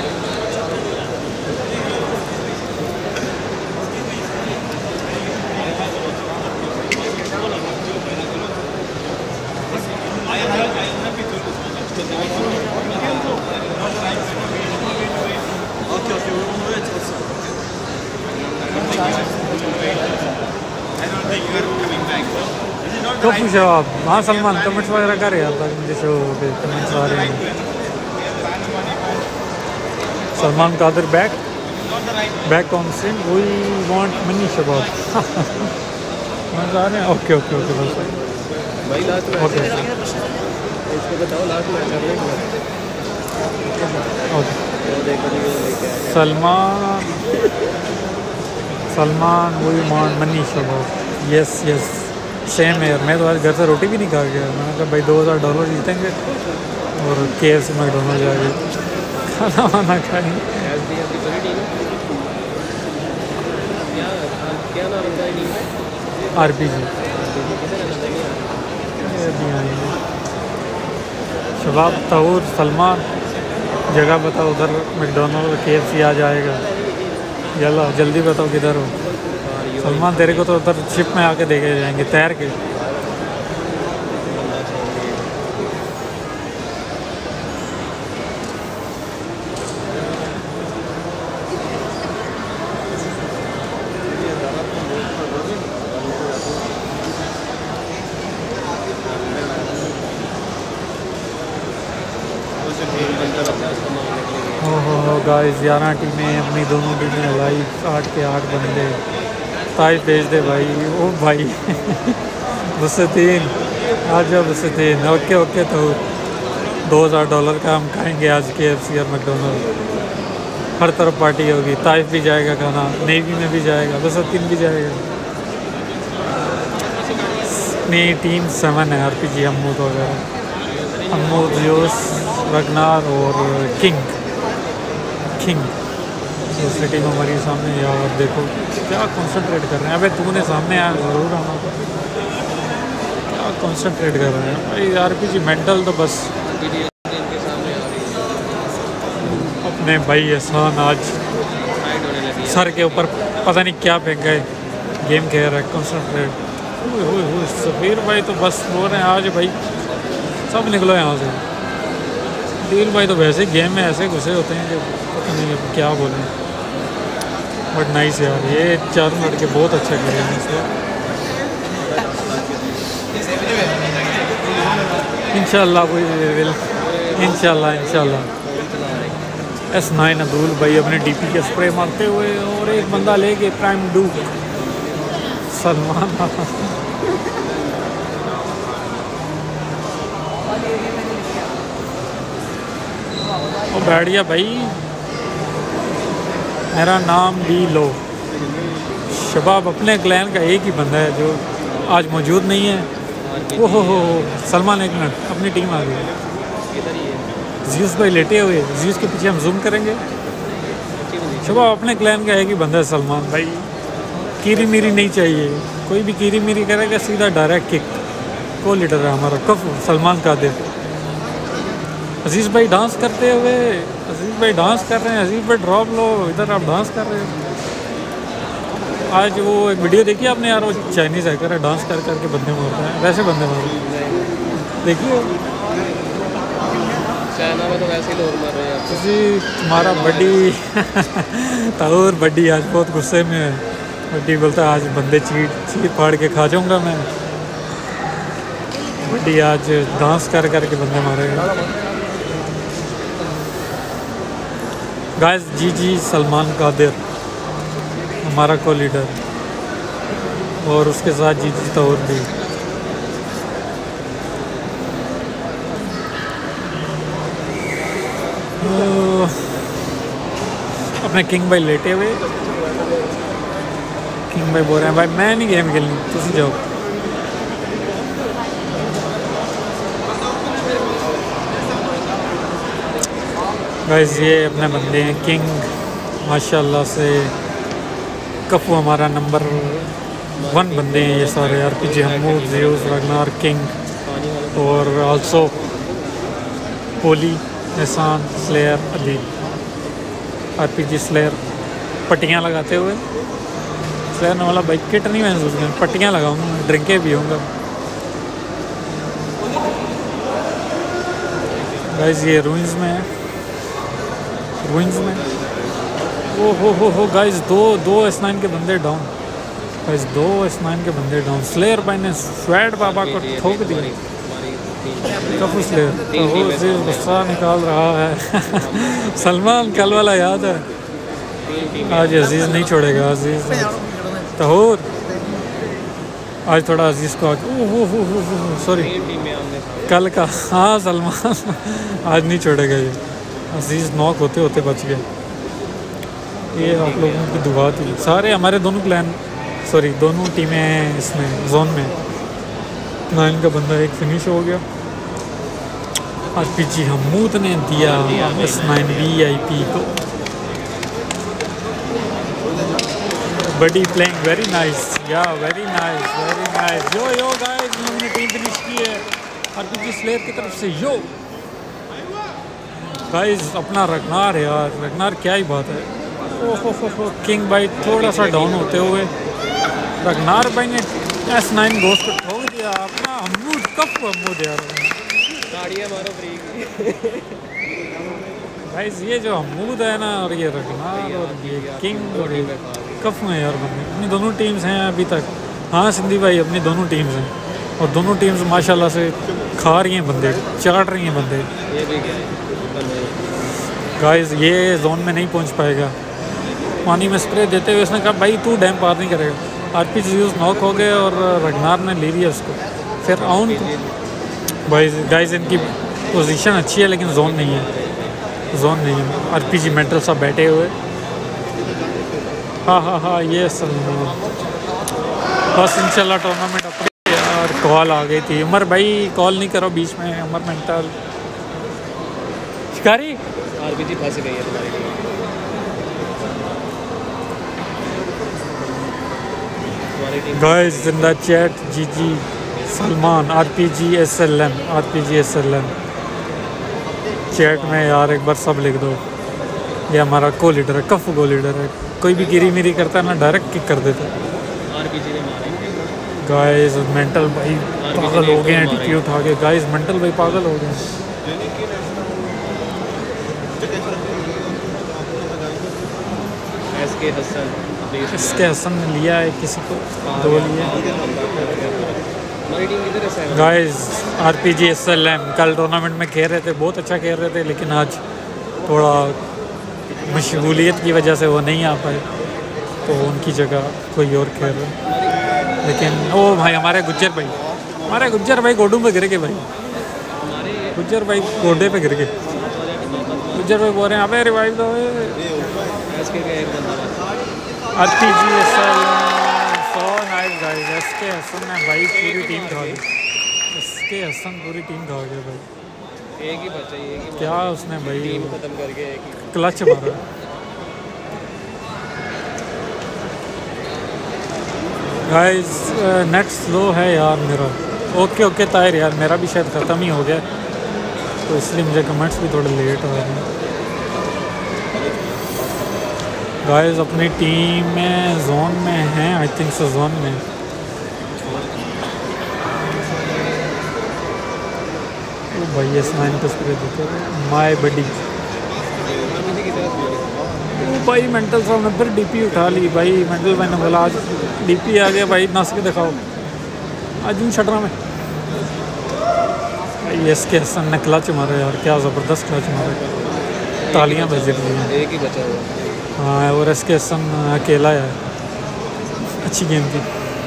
कब पूछा आप? हाँ सलमान कमेंट्स वगैरह कर यार ताकि मुझे शो पे कमेंट्स आ रहे हैं। Salman Qadir back on stream, we want money Shabab. Comments आ रहे हैं। ओके बस
भाई लास्ट मैच
ओके
इसको बताओ, लास्ट मैच है
ओके।
वो देखो जी वो लेके आए।
Salman we want money Shabab. Yes same है यार। मैं तो आज घर से रोटी भी नहीं खा गया। मैंने कहा भाई $2000 जीतेंगे और KFC मैकडोनल्ड जाके खाना वाना खाएंगे।
SDF की बड़ी टीम है। क्या नाम है टीम?
RPG अभी आएंगे। शबाब तहूर सलमान जगह बताओ, उधर मैकडोनल्ड KFC आ जाएगा। यल्ला जल्दी बताओ किधर हो। सलमान तेरे को तो उधर शिप में आके देखे जाएंगे तैर के। हो गाइस 11 टीमें, अपनी दोनों टीमें लाइव 8 के 8 बंदे। ताइफ भेज दे भाई। ओ भाई $3 आ जाओ $3। ओके तो $2000 का हम खाएंगे आज KFC और मैकडोनल्ड। हर तरफ पार्टी होगी। ताइफ भी जाएगा खाना, नेवी में भी जाएगा, $3 भी जाएगा। अपनी टीम 7 है। RPG अमूद वगैरह, अमूद यूस रगनार और किंग दूसरी टीम हमारी सामने। यार देखो क्या कंसंट्रेट कर रहे हैं। अबे तूने सामने आया ज़रूर आना। क्या कंसंट्रेट कर रहे हैं भाई। RPG मेंटल तो बस
इनके सामने आ रही है।
अपने भाई एहसान आज
टाइट होने लगी है।
सर के ऊपर पता नहीं क्या फेंक गए। गेम खेल रहा है कंसंट्रेट। सफीर भाई तो बस बोल रहे हैं आज भाई सब निकलो यहाँ से। दिल भाई तो वैसे गेम में ऐसे घुसे होते हैं कि पता नहीं अब क्या बोलें। बट नाइस यार, ये 4 लड़के बहुत अच्छा खेले हैं इसमें। इंशाल्लाह इंशाल्लाह S9 अब्दुल भाई अपने DP के स्प्रे मारते हुए और एक बंदा लेके प्राइम डूक सलमान। ओ बैठ गया भाई। मेरा नाम भी लो। शबाब अपने क्लैन का एक ही बंदा है जो आज मौजूद नहीं है। ओहो सलमान एक मिनट, अपनी टीम आ गई। जीस भाई लेटे हुए, जीस के पीछे हम जूम करेंगे। शबाब अपने क्लैन का एक ही बंदा है सलमान भाई। कीरी मीरी नहीं चाहिए, कोई भी कीरी मीरी करेगा सीधा डायरेक्ट किक। को लीडर है हमारा कफ सलमान कादिर। अजीज़ भाई डांस करते हुए, अजीज़ भाई डांस कर रहे हैं। अजीज़ भाई ड्रॉप लो, इधर आप डांस कर रहे हो। आज वो एक वीडियो देखी आपने यार, वो चाइनीज़ हैकर है डांस कर करके बंदे मारते हैं। वैसे बंदे मारते हैं, देखिए
चाइना में तो वैसे ही लोग मर रहे हैं।
किसी तुम्हारा बड्डी तहूर बड्डी आज बहुत गुस्से में है। बड्डी बोलता है आज बंदे चीट फाड़ के खा जाऊँगा मैं। बड्डी आज डांस कर करके बंदे मारेगा। गाइस जी सलमान कादिर हमारा को लीडर और उसके साथ जी तौर भी। अपने किंग भाई लेटे हुए, किंग भाई बोल रहे हैं भाई मैं नहीं गेम खेलनी, तुम जाओ। गाइस ये अपने बंदे हैं किंग माशाल्लाह से। कफू हमारा नंबर 1 बंदे हैं ये सारे, RPG Hamood, Zeus, Ragnar, King और आल्सो पोली, Ehsan, Slayer, Adeel. RPG slayer पट्टियाँ लगाते हुए, स्लेयर वाला बाइक किट नहीं महसूस कर, पट्टियाँ लगाऊंगा, ड्रिंकें पीऊँगा। गाइस ये रूइंस में है, रूइंस में ओ हो गाइस दो S9 के बंदे डाउन। गाइस 2 S9 के बंदे डाउन। स्लेयर भाई ने स्वैड बाबा को ठोक दिया। कफू स्लेयर तो वो गुस्सा निकाल रहा है। सलमान कल वाला याद है, आज अजीज़ नहीं छोड़ेगा। अजीज़ तहूर आज थोड़ा अजीज़ को सॉरी कल का, हाँ सलमान आज नहीं छोड़ेगा ये। अजीज़ नॉक होते होते बच गए। ये आप लोगों की दुआ थी। सारे हमारे दोनों प्लान सॉरी दोनों टीमें इसमें जोन में 9 का बंदा एक फिनिश हो गया। RPG हमूद ने दिया S9 VIP को। Buddy playing very nice, yeah very nice. Yo guys हमने टीम फिनिश की है RPG स्लेयर की तरफ से। यो गाइस अपना रगनार है यार, रगनार क्या ही बात है। ओहो किंग भाई थोड़ा सा डाउन होते हुए रगनार भाई ने S9 गोस्ट को ठोक दिया। अपना हमूद कब हमूद यार
मारो फ्री।
गाइस ये जो हमूद है ना और ये रगनार और ये किंग और ये कफ में यार बंदे, अपनी दोनों टीम्स हैं अभी तक। हाँ सिंधी भाई अपनी दोनों टीम्स हैं और दोनों टीम्स माशाल्लाह से खा रही हैं बंदे, चाट रही हैं बंदे।
ये भी क्या है
गाइस ये जोन में नहीं पहुंच पाएगा। पानी में स्प्रे देते हुए उसने कहा भाई तू डैम पार नहीं करेगा। RPG यूज़ नॉक हो गए और रगनार ने ले लिया उसको। फिर आउन भाई गाइस इनकी पोजीशन अच्छी है लेकिन जोन नहीं है, जोन नहीं है। RPG मेंटल सब बैठे हुए। हाँ ये सलमान बस इंशाल्लाह टूर्नामेंट अपने यार। कॉल आ गई थी, उमर भाई कॉल नहीं करो बीच में। उमर मेंटल शिकारी
RPG फंस गई है तुम्हारी team.
Guys in the chat GG Salman RPG SLM chat में यार एक बार सब लिख दो। ये हमारा को लीडर है, कफ को लीडर है। कोई भी गिरी मिरी करता है ना डायरेक्ट किक कर देता है।
RPG ने मारे
गाइस मेंटल भाई पागल हो गए हैं टीपी उठा के। गाइस मेंटल भाई पागल हो गए। इसके हसन ने लिया है किसी को, 2 लिए। गाइस RPG SLM कल टूर्नामेंट में खेल रहे थे, बहुत अच्छा खेल रहे थे लेकिन आज थोड़ा मशगूलियत की वजह से वो नहीं आ पाए तो उनकी जगह कोई और खेल रहा है। लेकिन ओ भाई हमारे गुज्जर भाई गोडू पे गिर गए भाई। गुज्जर भाई गोडे पे गिर गए। गुज्जर भाई बोल रहे हैं अबे रिवाइव दो। RPG SLM so nice guys. SK Hasan ने भाई पूरी टीम खा दी। SK हसन पूरी टीम खा गया भाई।
एक ही बचा, एक ही
क्या उसने भाई
टीम खत्म करके एक ही
क्लच मारा। गाइस नेट स्लो है यार मेरा। ओके ताहिर यार मेरा भी शायद ख़त्म ही हो गया तो इसलिए मुझे कमेंट्स भी थोड़े लेट हो रहे हैं। गाइस अपनी टीम में जोन में हैं, आई थिंक सो जोन में। ओ भाई S9 पे स्प्रे देते माय बडी। भाई मेंटल साहब ने फिर DP उठा ली भाई। मेंटल भाई ने बोला आज DP आ गया भाई, नस के दिखाओ आज इन शटरा में। भाई SK हसन ने क्लच मारा यार, क्या ज़बरदस्त क्लच मारा। तालियां बज रही हैं।
एक ही बचा हुआ है।
हाँ, और एस के हसन अकेला है। अच्छी गेम थी।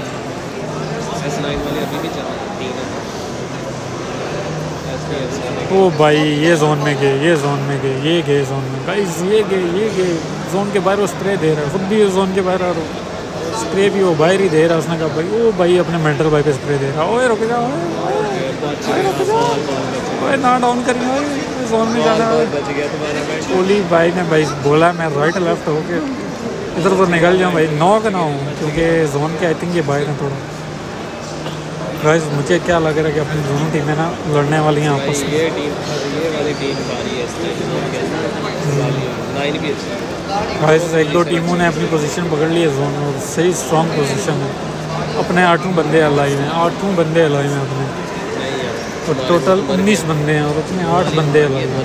S9 वाले अभी भी चल रहे हैं, 3 है।
ओ भाई ये जोन में गए, ये जोन में गए, ये गए जोन में गाइस, ये गए जोन के बाहर। वो स्प्रे दे रहा है, खुद भी जोन के बाहर आ रहा है। स्प्रे भी वो बाहर ही दे रहा है। उसने कहा भाई ओ भाई अपने मेंटल भाई पे स्प्रे दे रहा है। ओए रुक जाओ, ओए ना डाउन करिए, जोन में जाना है।
बच गया तुम्हारा बैट।
कोहली भाई ने भाई बोला मैं राइट लेफ्ट होके इधर उधर निकल जाऊँ भाई, नॉक ना हूँ, क्योंकि जोन के आई थिंक ये बाहर हैं थोड़ा। गाइस मुझे क्या लग रहा है कि अपनी दोनों टीमें ना लड़ने वाली हैं आपस में।
ये वाली टीम भारी है, लाइन भी अच्छी है।
गाइस 1-2 टीमों ने अपनी पोजीशन पकड़ ली है जोन में, और सही स्ट्रॉन्ग पोजीशन है। अपने 8 बंदे अलाइव हैं, 8 बंदे अलाइव हैं अपने।
नहीं यार,
और टोटल 19 बंदे हैं और उसमें 8 बंदे अलाइव हैं।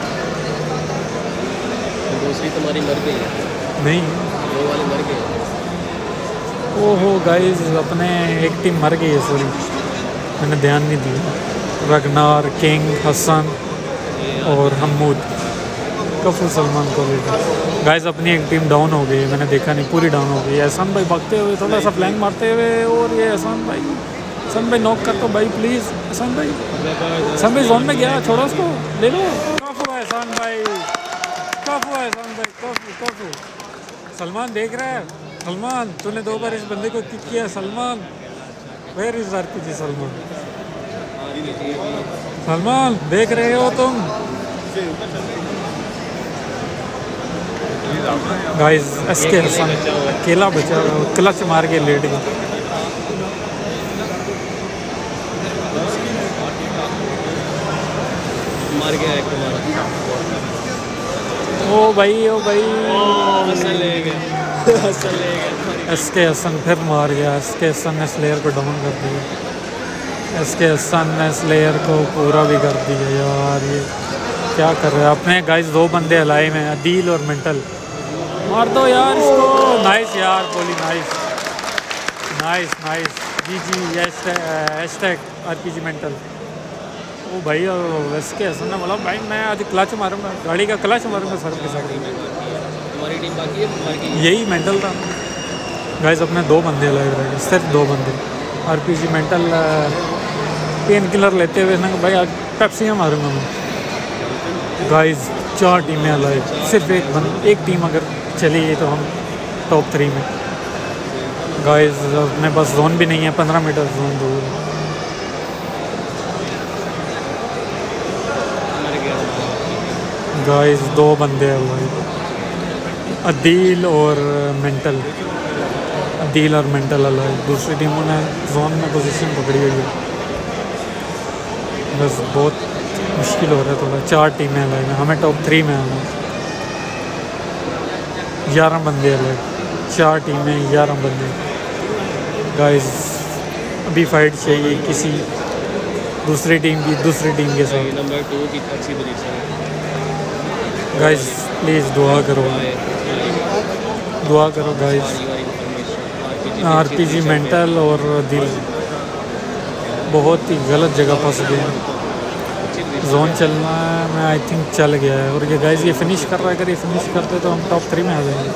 दूसरी तुम्हारी मर गई है,
नहीं,
वो वाली मर गई है।
ओहो गाइस अपने एक टीम मर गई है, सॉरी मैंने ध्यान नहीं दिया। रगनार, किंग, हसन और हमूद, कफू सलमान कॉलेज। गाइस अपनी एक टीम डाउन हो गई है, मैंने देखा नहीं, पूरी डाउन हो गई है। एहसान भाई भागते हुए थोड़ा सा फ्लैंक मारते हुए, और ये एहसान भाई नॉक कर दो भाई प्लीज़। एहसान भाई जोन में गया, छोड़ो उसको, ले लो। कफ हुआ एहसान भाई, कफ हुआ एहसान भाई, कफ। सलमान देख रहा है, सलमान तूने 2 बार इस बंदे को किक किया। Salman where is RPG? Salman देख रहे हो तुम? गाइस एसके हसन अकेला बचा हुआ है, क्लच मार के लेट गया।
मर गया एक तुम्हारा।
ओ भाई
हसन ले गया।
एसके हसन फिर मार गया। एसके हसन ने स्लेयर को डाउन कर दिया। एसके हसन ने स्लेयर को पूरा भी कर दिया यार। ये क्या कर रहे हैं अपने? गाइस 2 बंदे अलाइव हैं, अदील और मेंटल। मार दो यार इसको। नाइस यार कोहली, नाइस। जी हैशटैग आरपीजी मेंटल। ओ भाई एसके हसन ने बोला भाई मैं आज क्लच मारूंगा, गाड़ी का क्लच मारूंगा सर के साथ।
तुम्हारी टीम बाकी है, मर गई।
यही मेंटल था गाइस। अपने 2 बंदे अलाइव रह गए, सिर्फ 2 बंदे। आरपीजी मेंटल पेन किलर लेते हुए ना भाई आज पेप्सियाँ मारूंगा मैं। गाइस 4 टीमें अलाइव, सिर्फ एक टीम अगर चली गई तो हम टॉप 3 में। गाइस अपने पास जोन भी नहीं है, 15 मीटर जोन दूर है। गाइस 2 बंदे अलाइव, अदील और मेंटल अलाइव। दूसरी टीमों ने जोन में पोजीशन पकड़ी हुई है। बस बहुत मुश्किल हो रहा है थोड़ा। 4 टीमें अलाइव हैं, हमें टॉप 3 में आना है। 11 बंदे अलाइव, 4 टीमें 11 बंदे। गाइस अभी फाइट चाहिए किसी दूसरी टीम के साथ।
नंबर 2 की अच्छी पोजीशन है।
गाइस प्लीज़ दुआ करो गाइस। आरपीजी मेंटल और दिल बहुत ही गलत जगह फंस गए हैं। जोन चलना है, मैं आई थिंक चल गया है। और ये गाइस ये फिनिश कर रहा है, अगर ये फिनिश करते तो हम टॉप 3 में आ जाएंगे।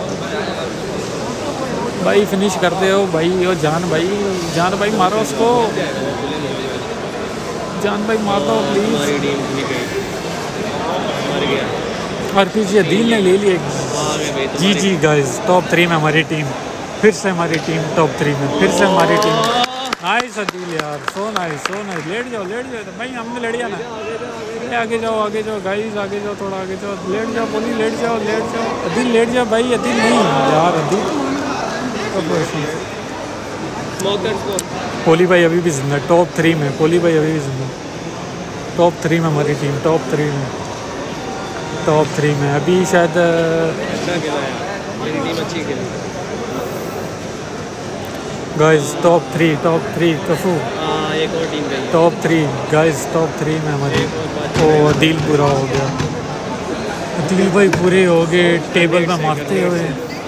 भाई फिनिश करते हो भाई। ओ जान भाई मारो उसको, जान भाई मार दो प्लीज़। आरपीजी अदील ने ले लिया। जी गाइस टॉप 3 में हमारी टीम, फिर से हमारी टीम टॉप 3 में, फिर से हमारी टीम। नाइस अदील यार, सो नाइस। लेट जाओ भाई, हमने लेट जाना है। आगे जाओ गाइस, आगे जाओ, थोड़ा आगे जाओ। लेट जाओ बोली, लेट जाओ अदील, लेट जाओ भाई। अदील नहीं यार, अदील कोहली भाई अभी भी जिंदा, टॉप 3 में। कोहली भाई अभी भी जिंदा, टॉप 3 में हमारी टीम, टॉप 3 में। अभी शायद
अच्छा खेला है, मेरी टीम अच्छी खेली।
गाइस टॉप 3 कफू।
एक और टीम गई।
टॉप 3 गाइस, टॉप 3 में हमारी। ओ अदील पूरा हो गया, अदील भाई पूरे हो गए टेबल में मारते हुए।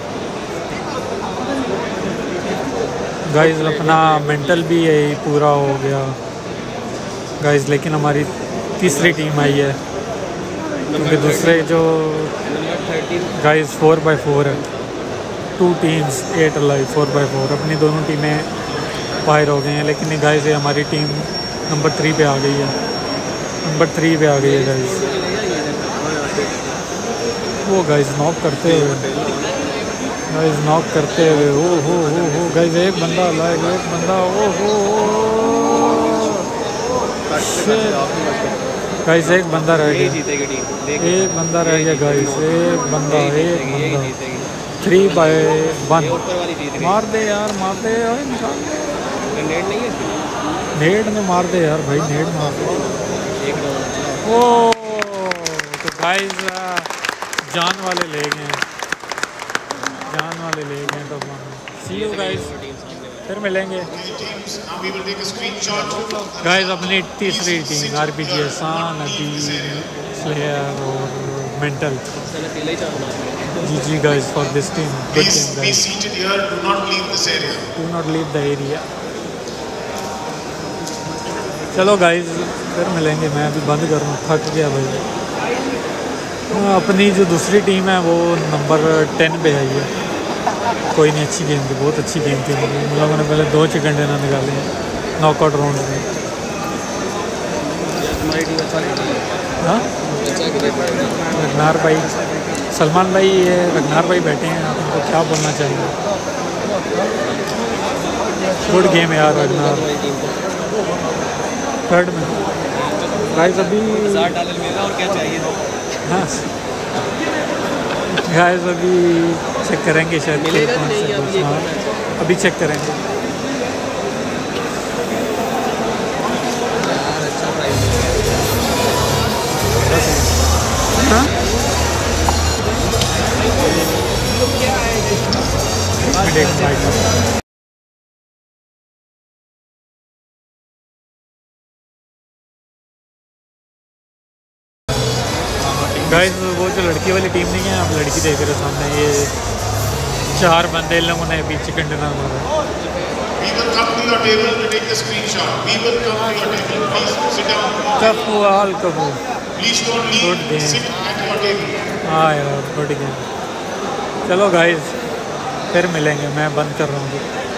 गाइस अपना मेंटल भी यही पूरा हो गया गाइस। लेकिन हमारी तीसरी टीम आई है, क्योंकि दूसरे जो गाइस 4x4 है, 2 टीम्स 8 अलाइव 4x4, अपनी दोनों टीमें फायर हो गई हैं। लेकिन ये गाइस ये हमारी टीम नंबर 3 पे आ गई है, नंबर 3 पे आ गई है गाइस। वो गाइस नॉक करते हुए, गाइस नॉक करते हुए, ओ हो गाइस एक बंदा लाइव, एक बंदा, ओ हो गाइस एक बंदा रह गया, एक बंदा रह गया गाइस, एक बंदा 3/1। मार दे यार, मार दे यार, निकाल दे, नेट नहीं है, नेट में मार दे यार भाई, नेट मार दे। ओ तो गाइस जान वाले ले गए, जान वाले ले गए। तो सी यू गाइस, फिर मिलेंगे गाइस। अपनी तीसरी टीम आरपीजी एहसान, अभी स्लेयर और मेंटल। जी guys for this team, good team guys, do not leave the area. चलो गाइस फिर मिलेंगे, मैं अभी बंद करूँ, थक गया भाई। अपनी जो दूसरी टीम है वो नंबर 10 पे आई है। कोई नहीं, अच्छी गेम थी, बहुत अच्छी गेम थी। हम लोगों ने पहले 2 चिकन डिनर निकाले हैं नॉकआउट राउंड में। हाँ रगनार भाई, सलमान भाई, ये रगनार भाई बैठे हैं, आप उनको क्या बोलना चाहिए? गुड गेम है यार रगनार, थर्ड में गाइस अभी और क्या चाहिए। हाँ गाइस अभी चेक करेंगे शायद, हाँ अभी चेक करेंगे। हाँ गाइस वो जो लड़की वाली टीम नहीं है, आप लड़की देख रहे हो सामने, ये 4 बंदे लोगों ने अभी चिकन डिनर मारा। गुड गेम, हाँ यार गुड गेम। चलो गाइस फिर मिलेंगे, मैं बंद कर रहा हूँ।